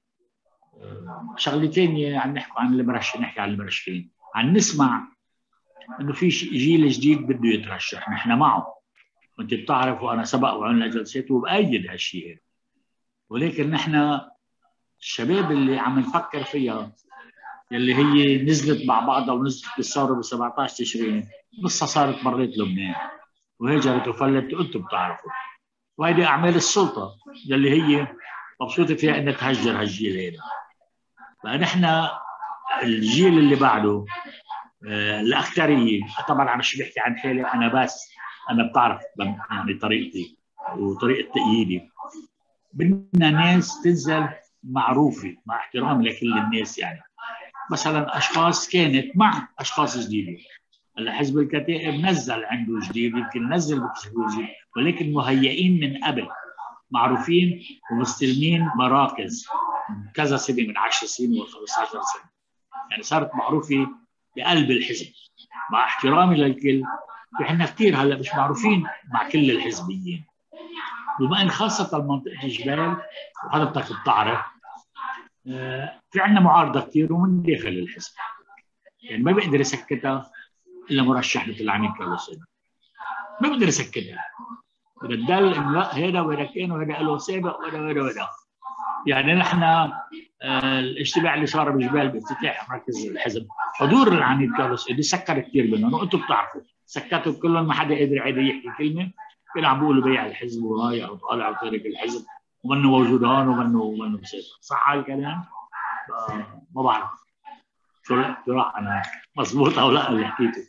[SPEAKER 9] شغله ثانيه عم نحكي عن المرشح، نحكي عن المرشحين، عم نسمع انه في جيل جديد بده يترشح، نحن معه وانت بتعرف، وانا سبق وعملنا جلسات وبأيد هالشيء. ولكن نحن الشباب اللي عم نفكر فيها اللي هي نزلت مع بعضها ونزلت بالثوره ب 17 تشرين، نصها صارت بريت لبنان وهجرت وفلت وانتم بتعرفوا، وهيدي اعمال السلطه اللي هي مبسوطه فيها انها تهجر هالجيل هذا. فنحن الجيل اللي بعده الاكثريه، طبعا عم مش بحكي عن حالي انا بس، انا بتعرف يعني طريقتي وطريقه تأييدي، بدنا ناس تنزل معروفه مع احترامي لكل الناس. يعني مثلا اشخاص كانت مع اشخاص جديده، هلا حزب الكتائب نزل عنده جديد، يمكن نزل جديد، ولكن مهيئين من قبل، معروفين ومستلمين مراكز كذا سنه، من 10 سنين و 15 سنه، يعني صارت معروفه بقلب الحزب مع احترامي للكل. احنا كثير هلا مش معروفين مع كل الحزبيين، بما ان خاصه منطقه الجبال وحضرتك بتعرف في عندنا معارضه كثير ومن داخل الحزب، يعني ما بيقدر يسكتها الا مرشح مثل العميد كارلوس إدي، ما بيقدر يسكتها، بتدل انه لا هذا وهذا كان وهذا له سابق وهذا. يعني نحن الاجتماع اللي صار بجبال بافتتاح مركز الحزب، حضور العميد كارلوس إدي سكر كثير منهم، وانتم بتعرفوا سكتوا كلهم، ما حدا قادر عادي يحكي كلمه، كانوا عم بيقولوا بيع الحزب ورايح وطالع وتارك الحزب ومنه موجود هون ومنه مسافر. صح هالكلام؟ ما بعرف شو راح انا مضبوط او لا اللي حكيته.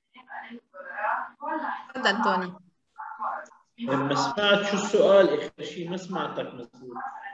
[SPEAKER 1] تفضل توني.
[SPEAKER 2] ما سمعت شو السؤال اخر شيء، ما سمعتك مضبوط.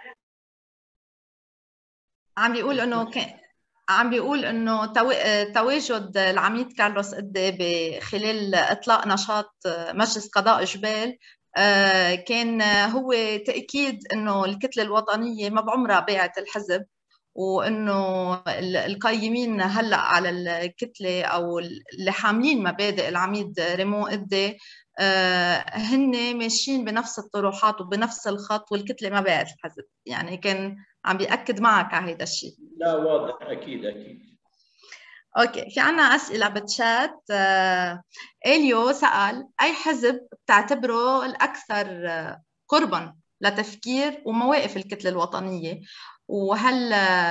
[SPEAKER 1] عم بيقول انه تواجد العميد كارلوس إدي خلال اطلاق نشاط مجلس قضاء جبال كان هو تاكيد انه الكتله الوطنيه ما بعمرها باعت الحزب، وانه القايمين هلا على الكتله او اللي حاملين مبادئ العميد ريمون إدي هن ماشيين بنفس الطروحات وبنفس الخط، والكتله ما باعت الحزب. يعني كان عم بيأكد معك على هذا الشيء.
[SPEAKER 2] لا واضح، اكيد.
[SPEAKER 1] اوكي، في عنا اسئله بالشات. إليو سأل اي حزب بتعتبره الاكثر قربا لتفكير ومواقف الكتله الوطنيه، وهل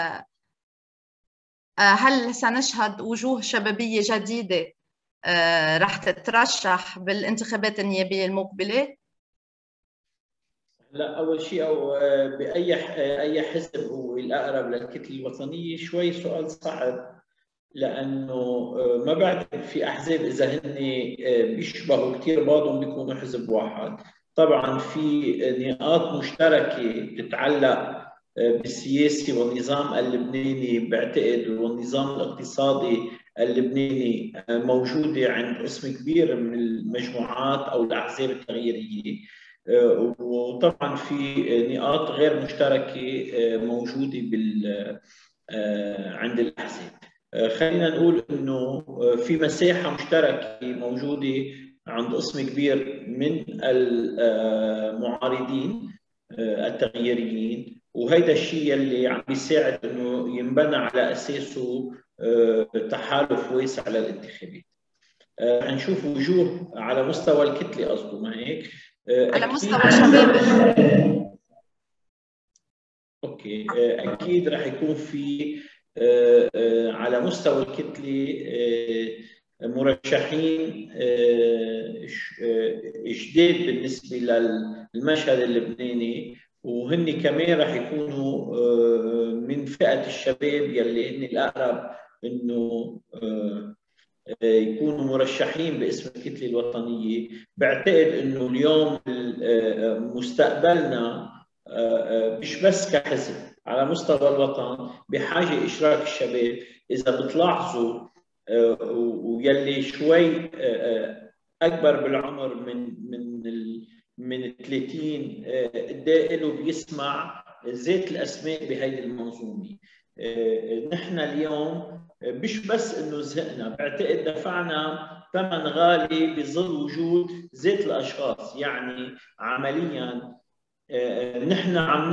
[SPEAKER 1] سنشهد وجوه شبابيه جديده رح تترشح بالانتخابات النيابيه المقبله؟
[SPEAKER 2] لا، اول شيء او اي حزب هو الاقرب للكتله الوطنيه شوي سؤال صعب، لانه ما بعتقد في احزاب اذا هن بيشبهوا كثير بعضهم بيكونوا حزب واحد. طبعا في نقاط مشتركه بتتعلق بالسياسي والنظام اللبناني بعتقد والنظام الاقتصادي اللبناني موجودة عند قسم كبير من المجموعات أو الأحزاب التغييرية، وطبعا في نقاط غير مشتركة موجودة عند الأحزاب. خلينا نقول إنه في مساحة مشتركة موجودة عند قسم كبير من المعارضين التغييريين، وهيدا الشيء اللي عم بيساعد انه ينبنى على اساسه تحالف واسع للانتخابات. هنشوف وجوه على مستوى الكتله، قصده ما هيك؟
[SPEAKER 1] على مستوى الشباب.
[SPEAKER 2] اوكي، اكيد رح يكون في على مستوى الكتله مرشحين جداد بالنسبه للمشهد اللبناني، وهن كمان رح يكونوا من فئه الشباب يلي هن الاقرب انه يكونوا مرشحين باسم الكتله الوطنيه. بعتقد انه اليوم مستقبلنا مش بس كحزب على مستوى الوطن بحاجه اشراك الشباب. اذا بتلاحظوا ويلي شوي اكبر بالعمر من 30 له بيسمع زيت الاسماء بهيدي المنظومه. نحن اليوم مش بس انه زهقنا، بعتقد دفعنا ثمن غالي بظل وجود زيت الاشخاص. يعني عمليا نحن عم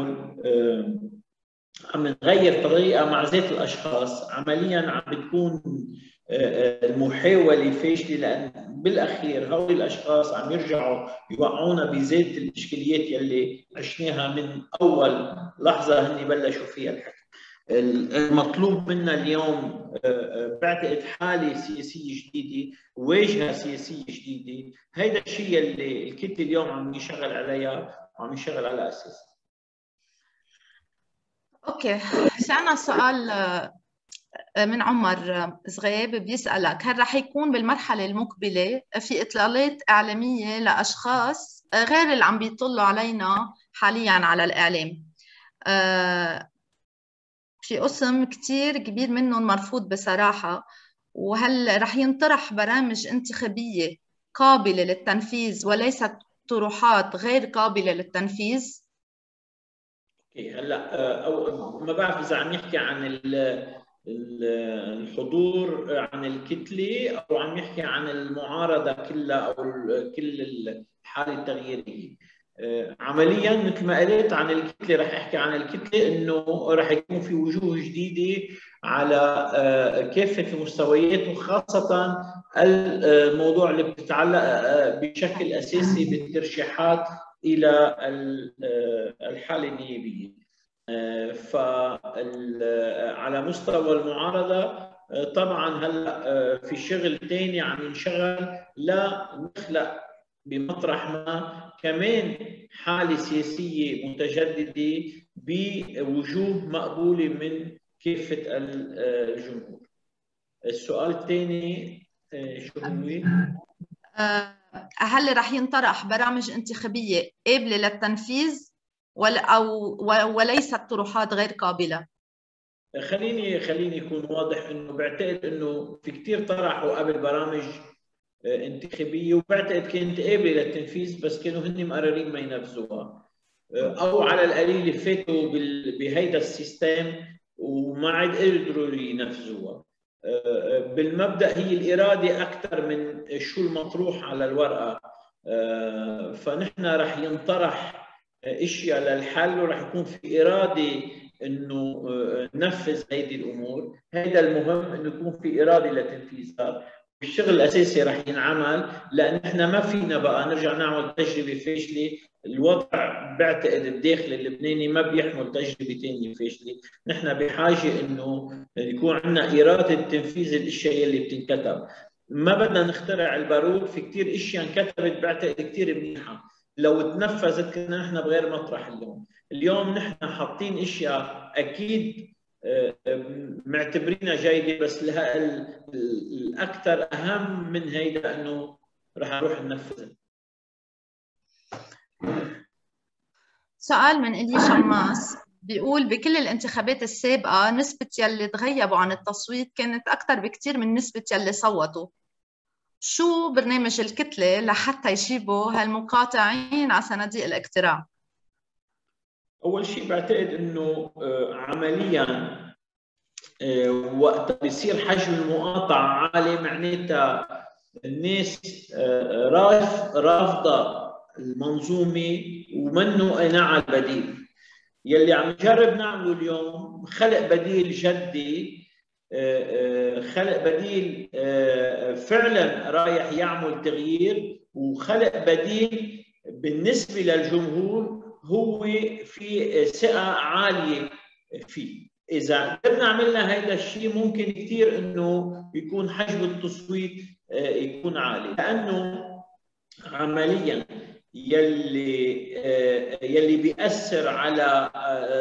[SPEAKER 2] نغير طريقه مع زيت الاشخاص، عمليا عم بتكون المحاوله فاشله، لان بالاخير هؤلاء الاشخاص عم يرجعوا يوقعونا بزيت الاشكاليات يلي عشناها من اول لحظه هن بلشوا فيها الحكي. المطلوب منا اليوم بعتقد حاله سياسيه جديده، واجهه سياسيه جديده. هيدا الشيء اللي الكتله اليوم عم يشتغل عليها وعم يشتغل على اساسه.
[SPEAKER 1] اوكي، في عنا سؤال من عمر زغيب بيسألك: هل رح يكون بالمرحلة المقبلة في إطلالات إعلامية لأشخاص غير اللي عم بيطلوا علينا حاليا على الإعلام؟ في قسم كتير كبير منهم مرفوض بصراحة، وهل رح ينطرح برامج انتخابية قابلة للتنفيذ وليست طروحات غير قابلة للتنفيذ؟
[SPEAKER 2] هلا ما بعرف اذا عم يحكي عن الحضور عن الكتله او عم يحكي عن المعارضه كلها او كل الحاله التغييريه. عمليا مثل ما قلت عن الكتله، رح احكي عن الكتله انه رح يكون في وجوه جديده على كافه المستويات، وخاصه الموضوع اللي بتتعلق بشكل اساسي بالترشيحات الى الحاله النيابيه. فعلى مستوى المعارضه طبعا هلا في شغل ثاني عم ينشغل لا نخلق بمطرح ما كمان حاله سياسيه متجدده بوجوه مقبوله من كافه الجمهور. السؤال الثاني شو هو؟
[SPEAKER 1] هل رح ينطرح برامج انتخابيه قابله للتنفيذ وليست طروحات غير قابله؟
[SPEAKER 2] خليني يكون واضح انه بعتقد انه في كثير طرحوا قبل برامج انتخابيه وبعتقد كانت قابله للتنفيذ، بس كانوا هن مقررين ما ينفذوها، او على القليل فاتوا بهيدا السيستم وما عاد قدروا ينفذوها. بالمبدا هي الاراده اكثر من شو المطروح على الورقه. فنحن رح ينطرح اشياء للحل ورح يكون في اراده انه ننفذ هيدي الامور. هيدا المهم انه يكون في اراده لتنفيذها. الشغل الاساسي رح ينعمل، لان احنا ما فينا بقى نرجع نعمل تجربه فاشله. الوضع بعتقد الداخلي اللبناني ما بيحمل تجربه ثانيه فاشله. نحن بحاجه انه يكون عندنا اراده تنفيذ الاشياء اللي بتنكتب. ما بدنا نخترع البارود، في كثير اشياء انكتبت بعتقد كثير منيحه، لو تنفذت كنا نحن بغير مطرح اليوم نحن حاطين اشياء اكيد معتبرينها جيده، بس لها الاكثر اهم من هيدا انه رح نروح ننفذها.
[SPEAKER 1] سؤال من إلي شماس بيقول بكل الانتخابات السابقة نسبة يلي تغيبوا عن التصويت كانت أكثر بكتير من نسبة يلي صوتوا. شو برنامج الكتلة لحتى يجيبوا هالمقاطعين على صناديق الاقتراع؟
[SPEAKER 2] أول شيء بعتقد إنه عملياً وقت بيصير حجم المقاطعة عالي معناتها الناس رافضة المنظومة ومنه قناع على البديل. يلي عم نجرب نعمله اليوم خلق بديل جدي، خلق بديل فعلا رايح يعمل تغيير، وخلق بديل بالنسبة للجمهور هو في ثقة عالية فيه. إذا قدرنا عملنا هذا الشيء ممكن كثير إنه يكون حجم التصويت يكون عالي، لأنه عملياً يلي بيأثر على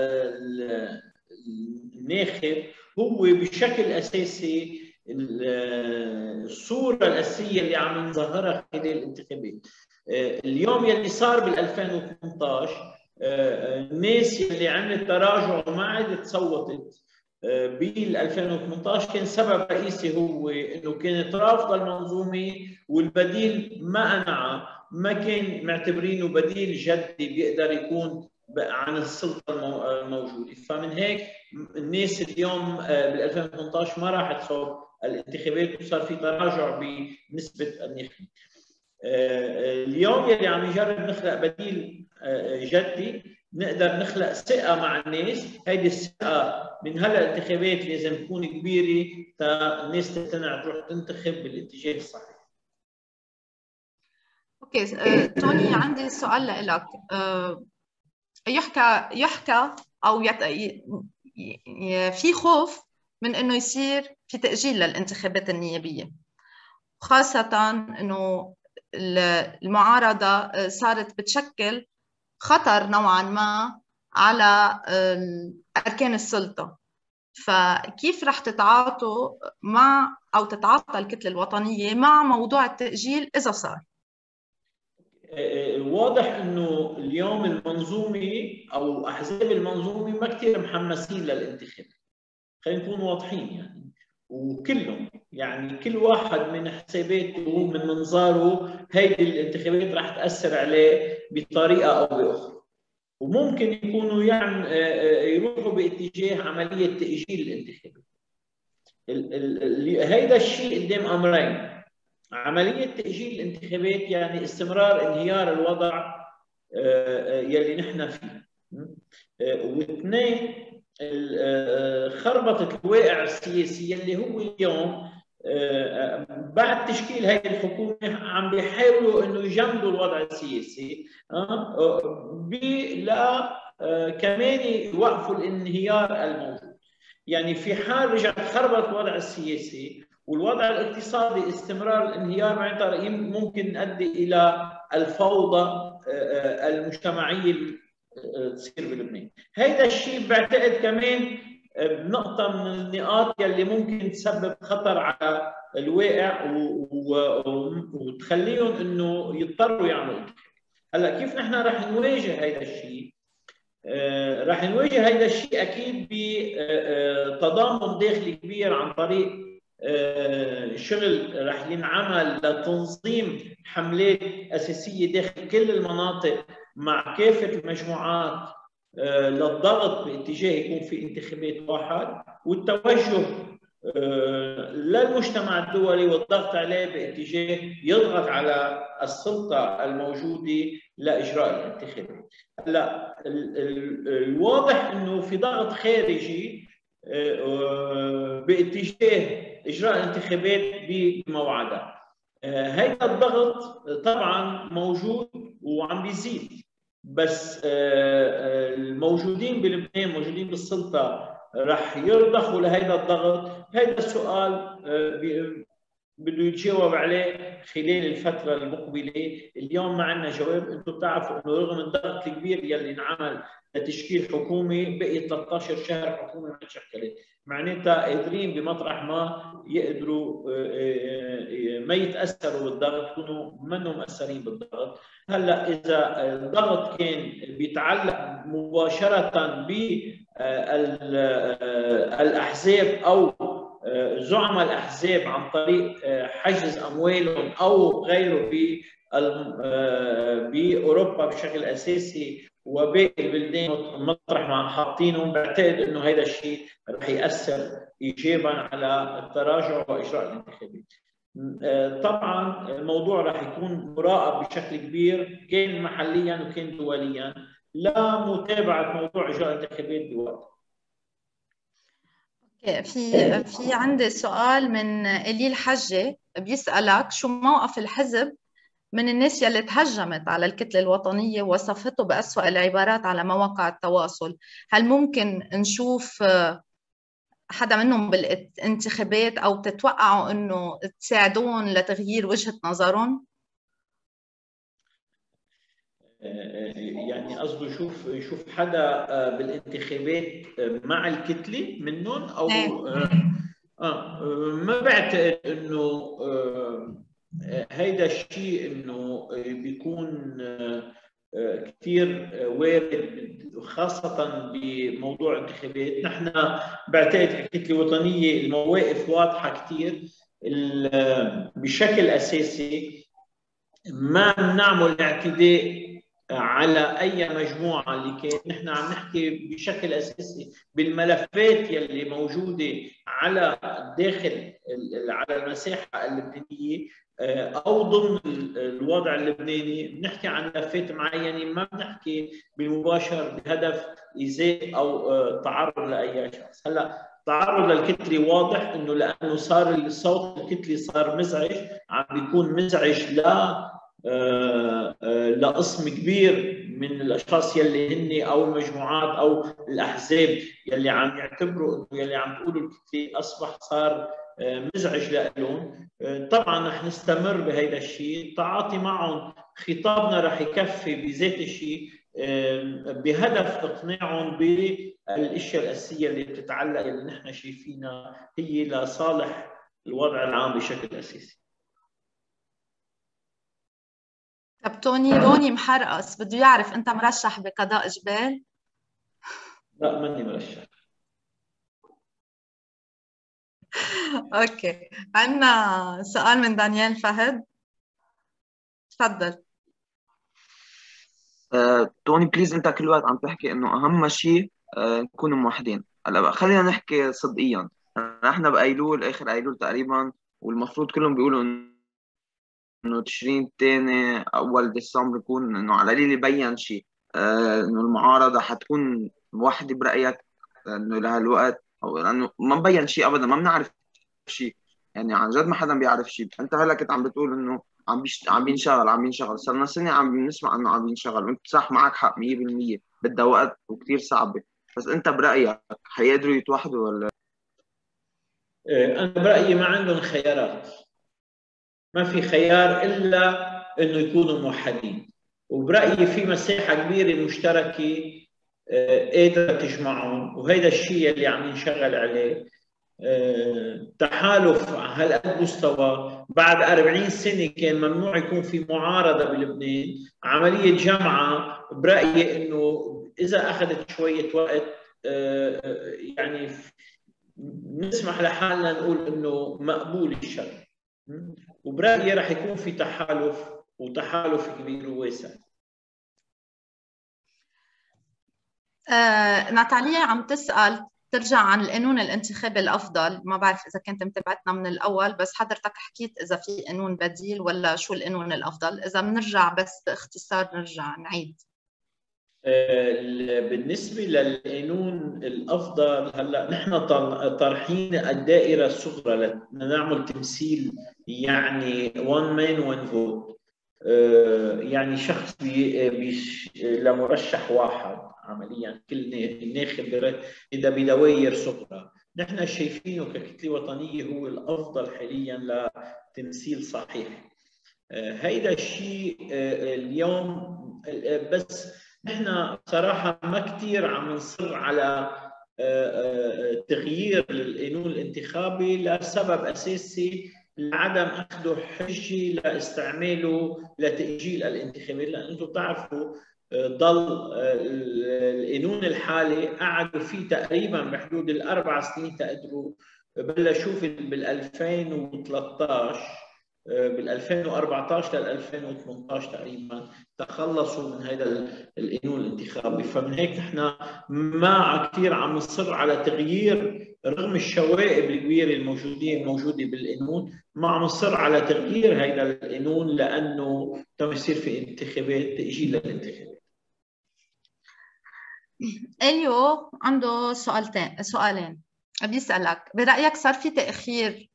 [SPEAKER 2] الناخب هو بشكل أساسي الصورة الأساسية اللي عم نظهرها خلال الانتخابات. اليوم يلي صار بال 2018 الناس اللي عملت تراجع وما عادت صوتت بال 2018 كان سبب رئيسي هو انه كانت رافضه المنظومه والبديل ما قنعها، ما كان معتبرينه بديل جدي بيقدر يكون عن السلطه الموجوده. فمن هيك الناس اليوم بال 2018 ما راحت صوب الانتخابات وصار في تراجع بنسبه النخبه. اليوم يلي عم يجرب نخلق بديل جدي نقدر نخلق ثقه مع الناس. هيدي الثقه من هلا الانتخابات لازم تكون كبيره تا الناس تقتنع تروح تنتخب بالاتجاه الصحيح.
[SPEAKER 1] اوكي توني، عندي سؤال لك. يحكى او في خوف من انه يصير في تأجيل للانتخابات النيابيه، خاصه انه المعارضه صارت بتشكل خطر نوعا ما على أركان السلطة. فكيف رح تتعاطوا مع أو تتعاطى الكتلة الوطنية مع موضوع التأجيل إذا صار؟
[SPEAKER 2] واضح انه اليوم المنظومه او احزاب المنظومه ما كثير محمسين للانتخاب، خلينا نكون واضحين يعني، وكلهم يعني كل واحد من حساباته من منظاره هيدي الانتخابات راح تاثر عليه بطريقه او باخرى، وممكن يكونوا يعني يروحوا باتجاه عمليه تاجيل الانتخابات. هيدا الشيء قدام امرين: عمليه تاجيل الانتخابات يعني استمرار انهيار الوضع يلي نحن فيه، واثنين خربطه الواقع السياسي يلي هو اليوم بعد تشكيل هذه الحكومه عم بيحاولوا انه يجمدوا الوضع السياسي لا كمان يوقفوا الانهيار الموجود. يعني في حال رجعت خربط الوضع السياسي والوضع الاقتصادي استمرار الانهيار معناتها ممكن يؤدي الى الفوضى المجتمعيه تصير بلبنان. هيدا الشيء بعتقد كمان نقطة من النقاط يلي ممكن تسبب خطر على الواقع وتخليهم انه يضطروا يعملوا. هلا كيف نحن رح نواجه هيدا الشيء؟ رح نواجه هيدا الشيء اكيد بتضامن داخلي كبير عن طريق شغل رح ينعمل لتنظيم حملات اساسيه داخل كل المناطق مع كافه المجموعات للضغط باتجاه يكون في انتخابات واحد، والتوجه للمجتمع الدولي والضغط عليه باتجاه يضغط على السلطه الموجوده لاجراء الانتخابات. هلا الواضح انه في ضغط خارجي باتجاه اجراء الانتخابات بموعدها. هيدا الضغط طبعا موجود وعم بيزيد، بس الموجودين بلبنان موجودين بالسلطه رح يرضخوا لهيدا الضغط. هيدا السؤال بده يتجاوب عليه خلال الفتره المقبله. اليوم ما عندنا جواب. انتم بتعرفوا انه رغم الضغط الكبير يلي انعمل لتشكيل حكومه، بقي 13 شهر حكومه ما تشكلت، معناتها قادرين بمطرح ما يقدروا ما يتاثروا بالضغط، يكونوا منهم مؤثرين بالضغط. هلا اذا الضغط كان بيتعلق مباشره بالاحزاب او زعماء الاحزاب عن طريق حجز اموالهم او غيره باوروبا بشكل اساسي وباقي البلدان مطرح ما حاطينهم، بعتقد انه هذا الشيء رح ياثر ايجابا على التراجع واجراء الانتخابات. طبعا الموضوع رح يكون مراقب بشكل كبير، كان محليا وكان دوليا، لمتابعه موضوع اجراء الانتخابات بوقت.
[SPEAKER 1] في عندي سؤال من إلي الحجة، بيسألك شو موقف الحزب من الناس يلي تهجمت على الكتلة الوطنية ووصفته بأسوأ العبارات على مواقع التواصل؟ هل ممكن نشوف حدا منهم بالانتخابات أو بتتوقعوا أنه تساعدون لتغيير وجهة نظرهم؟
[SPEAKER 2] يعني قصده يشوف حدا بالانتخابات مع الكتله منهم او ما بعتقد انه هيدا الشيء انه بيكون كثير وارد، خاصه بموضوع الانتخابات. نحن بعتقد ككتله وطنيه المواقف واضحه كثير بشكل اساسي. ما بنعمل اعتداء على اي مجموعه اللي كان. نحن عم نحكي بشكل اساسي بالملفات يلي موجوده على داخل على المساحه اللبنانيه او ضمن الوضع اللبناني. بنحكي عن ملفات معينه، ما بنحكي بالمباشر بهدف ايذاء او تعرض لاي شخص. هلا التعرض للكتله واضح انه لانه صار الصوت الكتلي صار مزعج، عم بيكون مزعج لقسم كبير من الاشخاص يلي هن او المجموعات او الاحزاب يلي عم يعتبروا انه يلي عم تقولوا الكتله اصبح صار مزعج لهم. طبعا رح نستمر بهذا الشيء، التعاطي معهم خطابنا رح يكفي بذات الشيء بهدف اقناعهم بالاشياء الاساسيه اللي بتتعلق اللي نحن شايفينها هي لصالح الوضع العام بشكل اساسي.
[SPEAKER 1] طب توني محرقص بده يعرف انت مرشح بقضاء جبال؟
[SPEAKER 2] لا ماني مرشح.
[SPEAKER 1] اوكي، عندنا سؤال من دانيال فهد، تفضل.
[SPEAKER 7] توني بليز، انت كل وقت عم تحكي انه اهم شيء نكون موحدين. هلا بقى خلينا نحكي صدقيا، نحن بايلول اخر ايلول تقريبا، والمفروض كلهم بيقولوا انه تشرين الثاني اول ديسمبر يكون انه على القليل يبين شيء، انه المعارضه حتكون موحده برايك انه لهالوقت، او لانه ما مبين شيء ابدا، ما بنعرف شيء يعني عن جد، ما حدا بيعرف شيء. انت هلا كنت عم بتقول انه عم بينشغل، صرنا سنه عم بنسمع انه عم بينشغل، وانت صح معك حق 100%، بدها وقت وكثير صعبه. بس انت برايك حيقدروا يتوحدوا ولا؟
[SPEAKER 2] انا برايي ما عندهم خيارات، ما في خيار الا انه يكونوا موحدين. وبرايي في مساحه كبيره مشتركه قادره تجمعهم، وهذا الشيء اللي عم ينشغل عليه. تحالف على هالقد مستوى بعد 40 سنه كان ممنوع يكون في معارضه بلبنان، عمليه جمعه برايي انه اذا اخذت شويه وقت يعني نسمح لحالنا نقول انه مقبول الشر. وبرايي رح يكون في تحالف، وتحالف كبير وواسع.
[SPEAKER 1] ناتاليا عم تسأل ترجع عن القانون الانتخابي الأفضل. ما بعرف إذا كنت متابعتنا من الأول، بس حضرتك حكيت إذا في قانون بديل ولا شو القانون الأفضل. إذا بنرجع بس باختصار نرجع نعيد.
[SPEAKER 2] بالنسبة للقانون الأفضل، هلا نحن طرحين الدائرة الصغرى لنعمل تمثيل، يعني one man one vote، يعني شخص لمرشح واحد عمليا، كل ناخب إذا بدوائر صغرى نحن شايفينه ككتلة وطنية هو الأفضل حاليا لتمثيل صحيح. هيدا الشيء اليوم بس نحن صراحة ما كثير عم نصر على تغيير القانون الانتخابي لسبب أساسي لعدم أخذه حجة لاستعماله لتأجيل الانتخابات، لأن أنتم بتعرفوا ضل القانون الحالي قعدوا فيه تقريبا بحدود الأربع سنين تقدروا بلشوا بال 2013 بال 2014 لل 2018 تقريبا تخلصوا من هذا القانون الانتخابي. فمن هيك نحن ما كثير عم نصر على تغيير رغم الشوائب الكبيره الموجوده بالقانون، ما عم نصر على تغيير هذا القانون لانه تم يصير في انتخابات تاجيل للانتخابات.
[SPEAKER 1] اليو عنده سؤالين بيسألك، برأيك صار في تأخير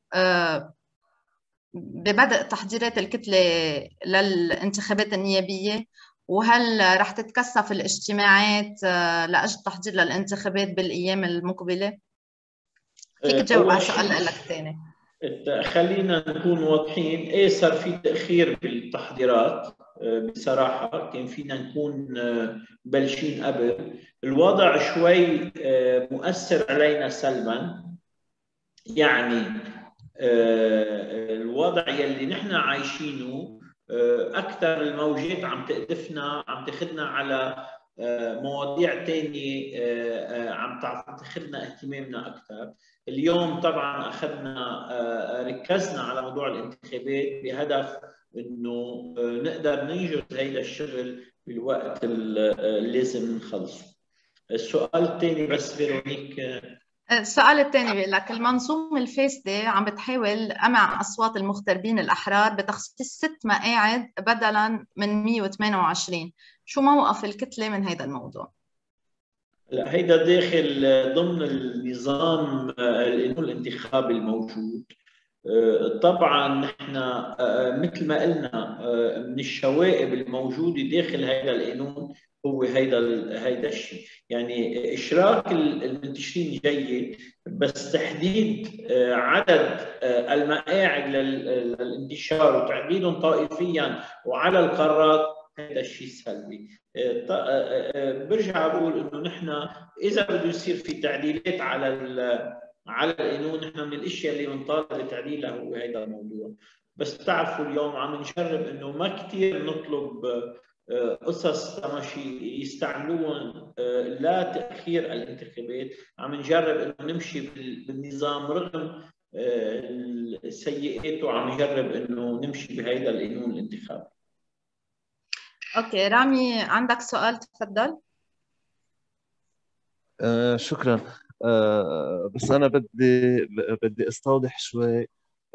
[SPEAKER 1] ببدء تحضيرات الكتلة للانتخابات النيابية؟ وهل رح تتكثف الاجتماعات لأجل تحضير للانتخابات بالأيام المقبلة؟ فيك تجاوب على سؤال لك ثاني.
[SPEAKER 2] خلينا نكون واضحين، ايه صار في تأخير بالتحضيرات بصراحة، كان فينا نكون بلشين قبل. الوضع شوي مؤثر علينا سلبا، يعني الوضع يلي نحن عايشينه أكثر الموجات عم تقدفنا، عم تاخذنا على مواضيع ثانية، عم تاخذنا اهتمامنا أكثر. اليوم طبعا ركزنا على موضوع الانتخابات بهدف إنه نقدر ننجز هيدا الشغل بالوقت اللازم نخلصه. السؤال الثاني بس فيرونيك.
[SPEAKER 1] السؤال الثاني بيقول لك المنظومة الفاسدة عم بتحاول قمع أصوات المغتربين الأحرار بتخصيص 6 مقاعد بدلاً من 128، شو موقف الكتلة من هذا الموضوع؟
[SPEAKER 2] لا، هيدا داخل ضمن النظام القانون الانتخابي الموجود. طبعا نحن مثل ما قلنا من الشوائب الموجودة داخل هذا القانون هو هيدا الشيء، يعني اشراك المنتشرين جيد، بس تحديد عدد المقاعد للانتشار وتحديدهم طائفيا وعلى القارات هذا الشيء سلبي. برجع بقول انه نحن اذا بده يصير في تعديلات على القانون، نحن من الاشياء اللي بنطالب بتعديلها هو هذا الموضوع. بس بتعرفوا اليوم عم نجرب انه ما كثير نطلب قصص تماشي يستعملوهم لا تاخير الانتخابات، عم نجرب انه نمشي بالنظام رغم سيئاته، عم نجرب انه نمشي بهذا القانون الانتخابي.
[SPEAKER 1] اوكي رامي، عندك سؤال تفضل.
[SPEAKER 6] شكرا. بس انا بدي استوضح شوي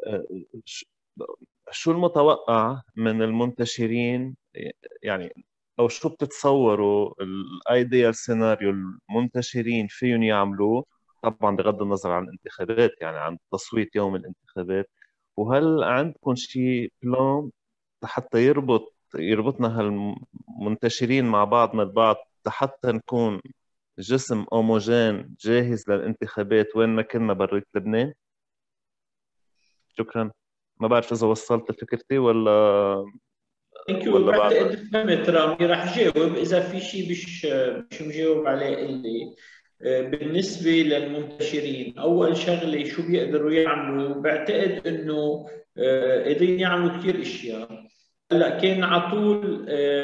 [SPEAKER 6] شو المتوقع من المنتشرين، يعني او شو بتتصوروا الايديال سيناريو المنتشرين فيهم يعملوه، طبعا بغض النظر عن الانتخابات، يعني عن التصويت يوم الانتخابات. وهل عندكم شيء بلان حتى يربطنا هالمنتشرين مع بعض من بعض حتى نكون جسم هوموجين جاهز للانتخابات وين ما كنا بريت لبنان؟ شكرا. ما بعرف اذا وصلت فكرتي ولا
[SPEAKER 2] بعتقد فهمت رامي. رح جاوب اذا في شيء مش مجاوب عليه. اللي بالنسبه للمنتشرين، اول شغله شو بيقدروا يعملوا؟ بعتقد انه قادرين يعملوا كثير اشياء. هلا كان على طول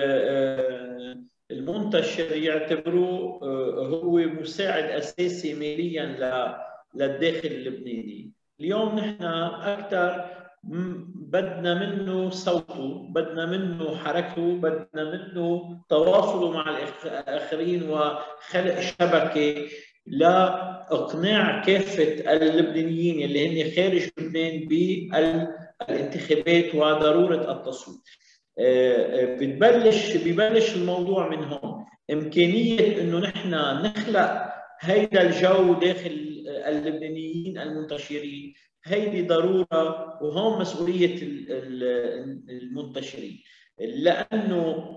[SPEAKER 2] المنتشر يعتبروه هو مساعد اساسي ماليا للداخل اللبناني. اليوم نحن اكثر بدنا منه صوته، بدنا منه حركته، بدنا منه تواصله مع الاخرين وخلق شبكه لاقناع كافه اللبنانيين اللي هن خارج لبنان بالانتخابات وضروره التصويت. ببلش الموضوع من هون. امكانيه انه نحن نخلق هيدا الجو داخل اللبنانيين المنتشرين، هيدي ضروره وهون مسؤوليه المنتشرين، لانه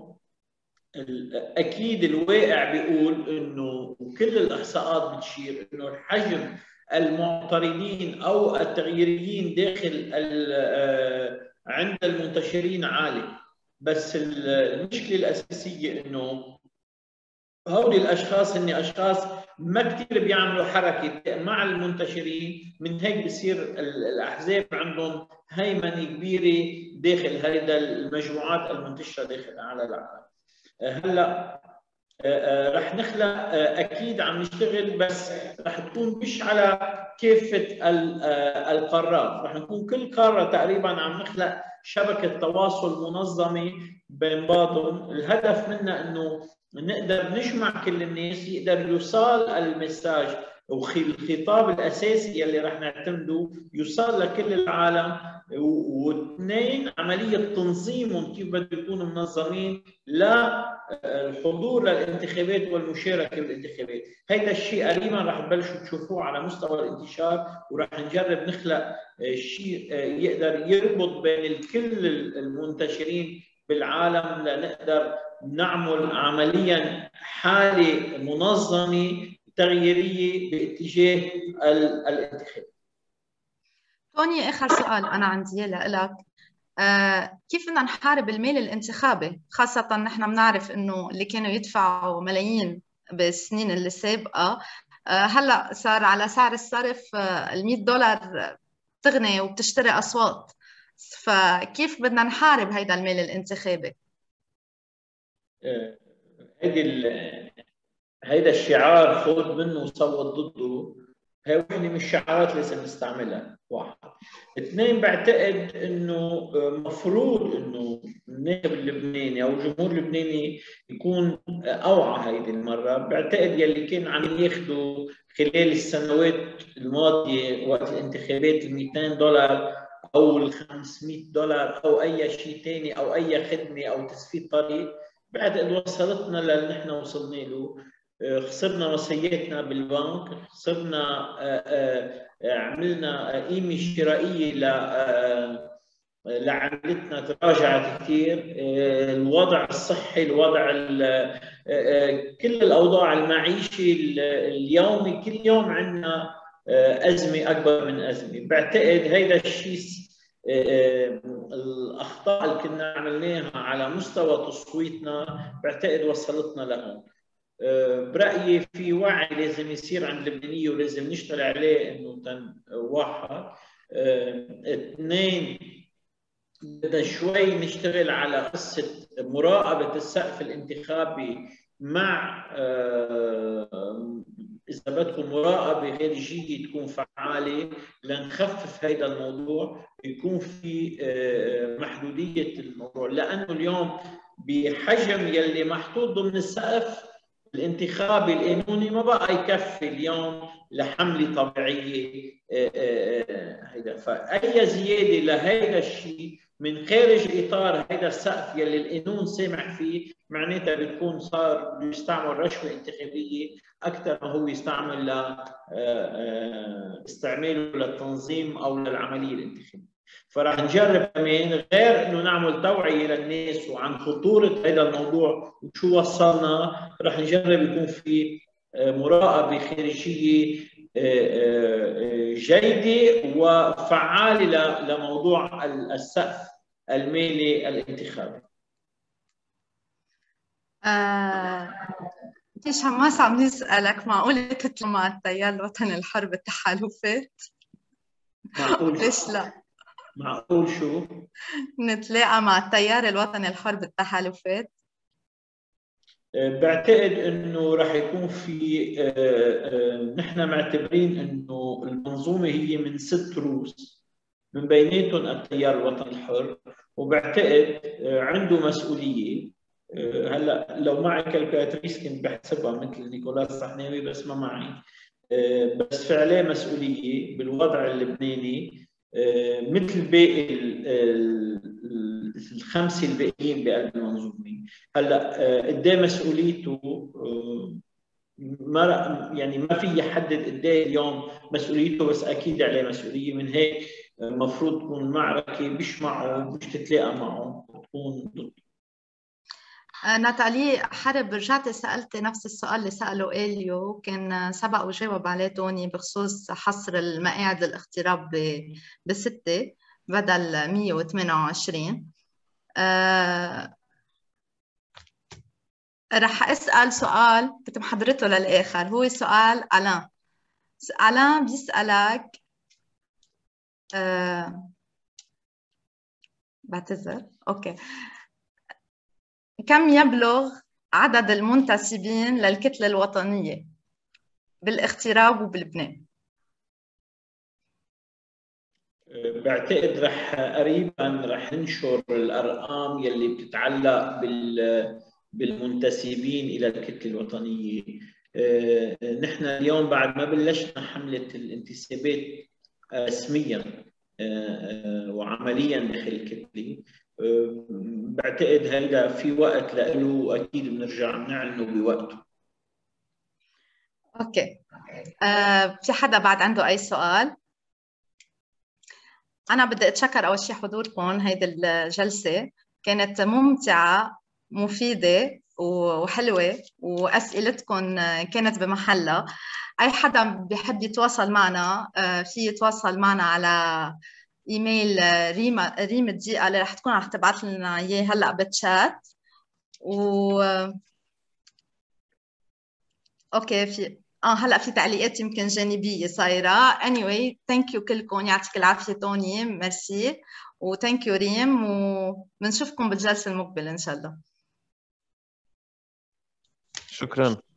[SPEAKER 2] اكيد الواقع بيقول انه وكل الاحصاءات بتشير انه الحجم المعترضين او التغييريين داخل عند المنتشرين عالي، بس المشكله الاساسيه انه هؤلاء الاشخاص هن اشخاص ما كثير بيعملوا حركه مع المنتشرين، من هيك بصير الاحزاب عندهم هيمنه كبيره داخل هيدا المجموعات المنتشره داخل على العالم. هلا رح نخلق اكيد عم نشتغل، بس رح تكون مش على كافه القارات، رح نكون كل قاره تقريبا عم نخلق شبكه تواصل منظمه بين بعضهم. الهدف منها انه نقدر نجمع كل الناس، يقدر يوصل المساج والخطاب الاساسي اللي رح نعتمده يوصل لكل العالم. واثنين، عمليه تنظيمهم كيف بده يكونوا منظمين للحضور للانتخابات والمشاركه بالانتخابات. هيدا الشيء قريبا رح تبلشوا تشوفوه على مستوى الانتشار، ورح نجرب نخلق شيء يقدر يربط بين الكل المنتشرين بالعالم لنقدر نعمل عمليا حاله منظمه تغييريه باتجاه الانتخاب.
[SPEAKER 1] توني، آخر سؤال أنا عندي لك، كيف بدنا نحارب المال الانتخابي، خاصة نحن بنعرف إنه اللي كانوا يدفعوا ملايين بالسنين اللي سابقة هلا صار على سعر الصرف $100 بتغني وبتشتري أصوات، فكيف بدنا نحارب هيدا المال الانتخابي؟
[SPEAKER 2] هيدا الشعار خذ منه وصوت ضده، هي وحده من الشعارات لازم نستعملها. واحد. اثنين، بعتقد انه مفروض انه الناخب اللبناني او الجمهور اللبناني يكون اوعى هيدي المره. بعتقد يلي كان عم ياخذوا خلال السنوات الماضيه وقت الانتخابات $200 او $500 او اي شيء ثاني او اي خدمه او تسفيد طريق، بعتقد وصلتنا للي نحن وصلنا له. خسرنا وصياتنا بالبنك، خسرنا عملنا قيمه شرائيه لعملتنا تراجعت كثير. الوضع الصحي، الوضع كل الاوضاع المعيشي اليومي، كل يوم عندنا ازمه اكبر من ازمه. بعتقد هيدا الشيء الاخطاء اللي كنا عملناها على مستوى تصويتنا بعتقد وصلتنا لهون. برأيي في وعي لازم يصير عند اللبنانية ولازم نشتغل عليه. انه واحد. اثنين، بدنا شوي نشتغل على قصة مراقبة السقف الانتخابي مع إذا بدكم مراقبة خارجية تكون فعالة لنخفف هذا الموضوع، يكون في محدودية الموضوع. لأنه اليوم بحجم يلي محطوط ضمن السقف الانتخابي القانوني ما بقى يكفي اليوم لحملة طبيعية هيدا. فأي زيادة لهيدا الشيء من خارج إطار هيدا السقف يلي القانون سامح فيه معناتها بتكون صار يستعمل رشوة انتخابية أكثر ما هو يستعمل استعماله للتنظيم أو للعملية الانتخابية. فراح نجرب كمان غير انه نعمل توعيه للناس وعن خطوره هذا الموضوع وشو وصلنا، راح نجرب يكون في مراقبه خارجيه جيده وفعاله لموضوع السقف المالي الانتخابي.
[SPEAKER 1] ليش حماس عم نسألك، معقولة تطلع مع التيار الوطني الحرب التحالفات؟
[SPEAKER 2] معقول؟
[SPEAKER 1] ليش لا؟
[SPEAKER 2] معقول شو؟
[SPEAKER 1] نتلاقى مع التيار الوطني الحرب التحالفات؟
[SPEAKER 2] بعتقد انه راح يكون في نحن معتبرين انه المنظومه هي من 6 رؤوس، من بيناتهم التيار الوطني الحر، وبعتقد عنده مسؤوليه. هلا لو معي كالكولاتريس كنت بحسبها مثل نيكولاس صحناوي، بس ما معي. بس في عليه مسؤوليه بالوضع اللبناني مثل باقي الخمسه الباقيين بقلب المنظومه. هلا قدام مسؤوليته ما يعني ما في يحدد قدام اليوم مسؤوليته، بس اكيد عليه مسؤوليه. من هيك المفروض تكون المعركه مش معه، مش تتلاقى معه، تكون ضده.
[SPEAKER 1] ناتالي حرب، رجعتي سألتي نفس السؤال اللي سأله إليو، كان سبق وجاوب عليه توني بخصوص حصر المقاعد الاغتراب بستة بدل 128. رح أسأل سؤال كنت محضرته للآخر، هو سؤال ألان. ألان بيسألك بعتذر، أوكي، كم يبلغ عدد المنتسبين للكتلة الوطنية بالاغتراب وبلبنان؟
[SPEAKER 2] بعتقد قريبا رح ننشر الارقام يلي بتتعلق بالمنتسبين الى الكتله الوطنيه. نحن اليوم بعد ما بلشنا حمله الانتسابات رسميا وعمليا داخل الكتله، بعتقد هيدا في وقت له، واكيد بنرجع نعلنه بوقته.
[SPEAKER 1] اوكي، في حدا بعد عنده اي سؤال؟ أنا بدي أتشكر أول شيء حضوركم، هيدي الجلسة كانت ممتعة مفيدة وحلوة، وأسئلتكم كانت بمحلها. أي حدا بيحب يتواصل معنا في يتواصل معنا على إيميل ريم الدقيقة اللي رح تكون عم تبعث لنا إياه هلأ بالشات. أوكي، في هلا في تعليقات يمكن جانبيه صايره. anyway thank you كلكم، يعطيك العافيه توني، ميرسي، وثانك يو ريم، وبنشوفكم بالجلسه المقبله ان شاء الله.
[SPEAKER 6] شكرا.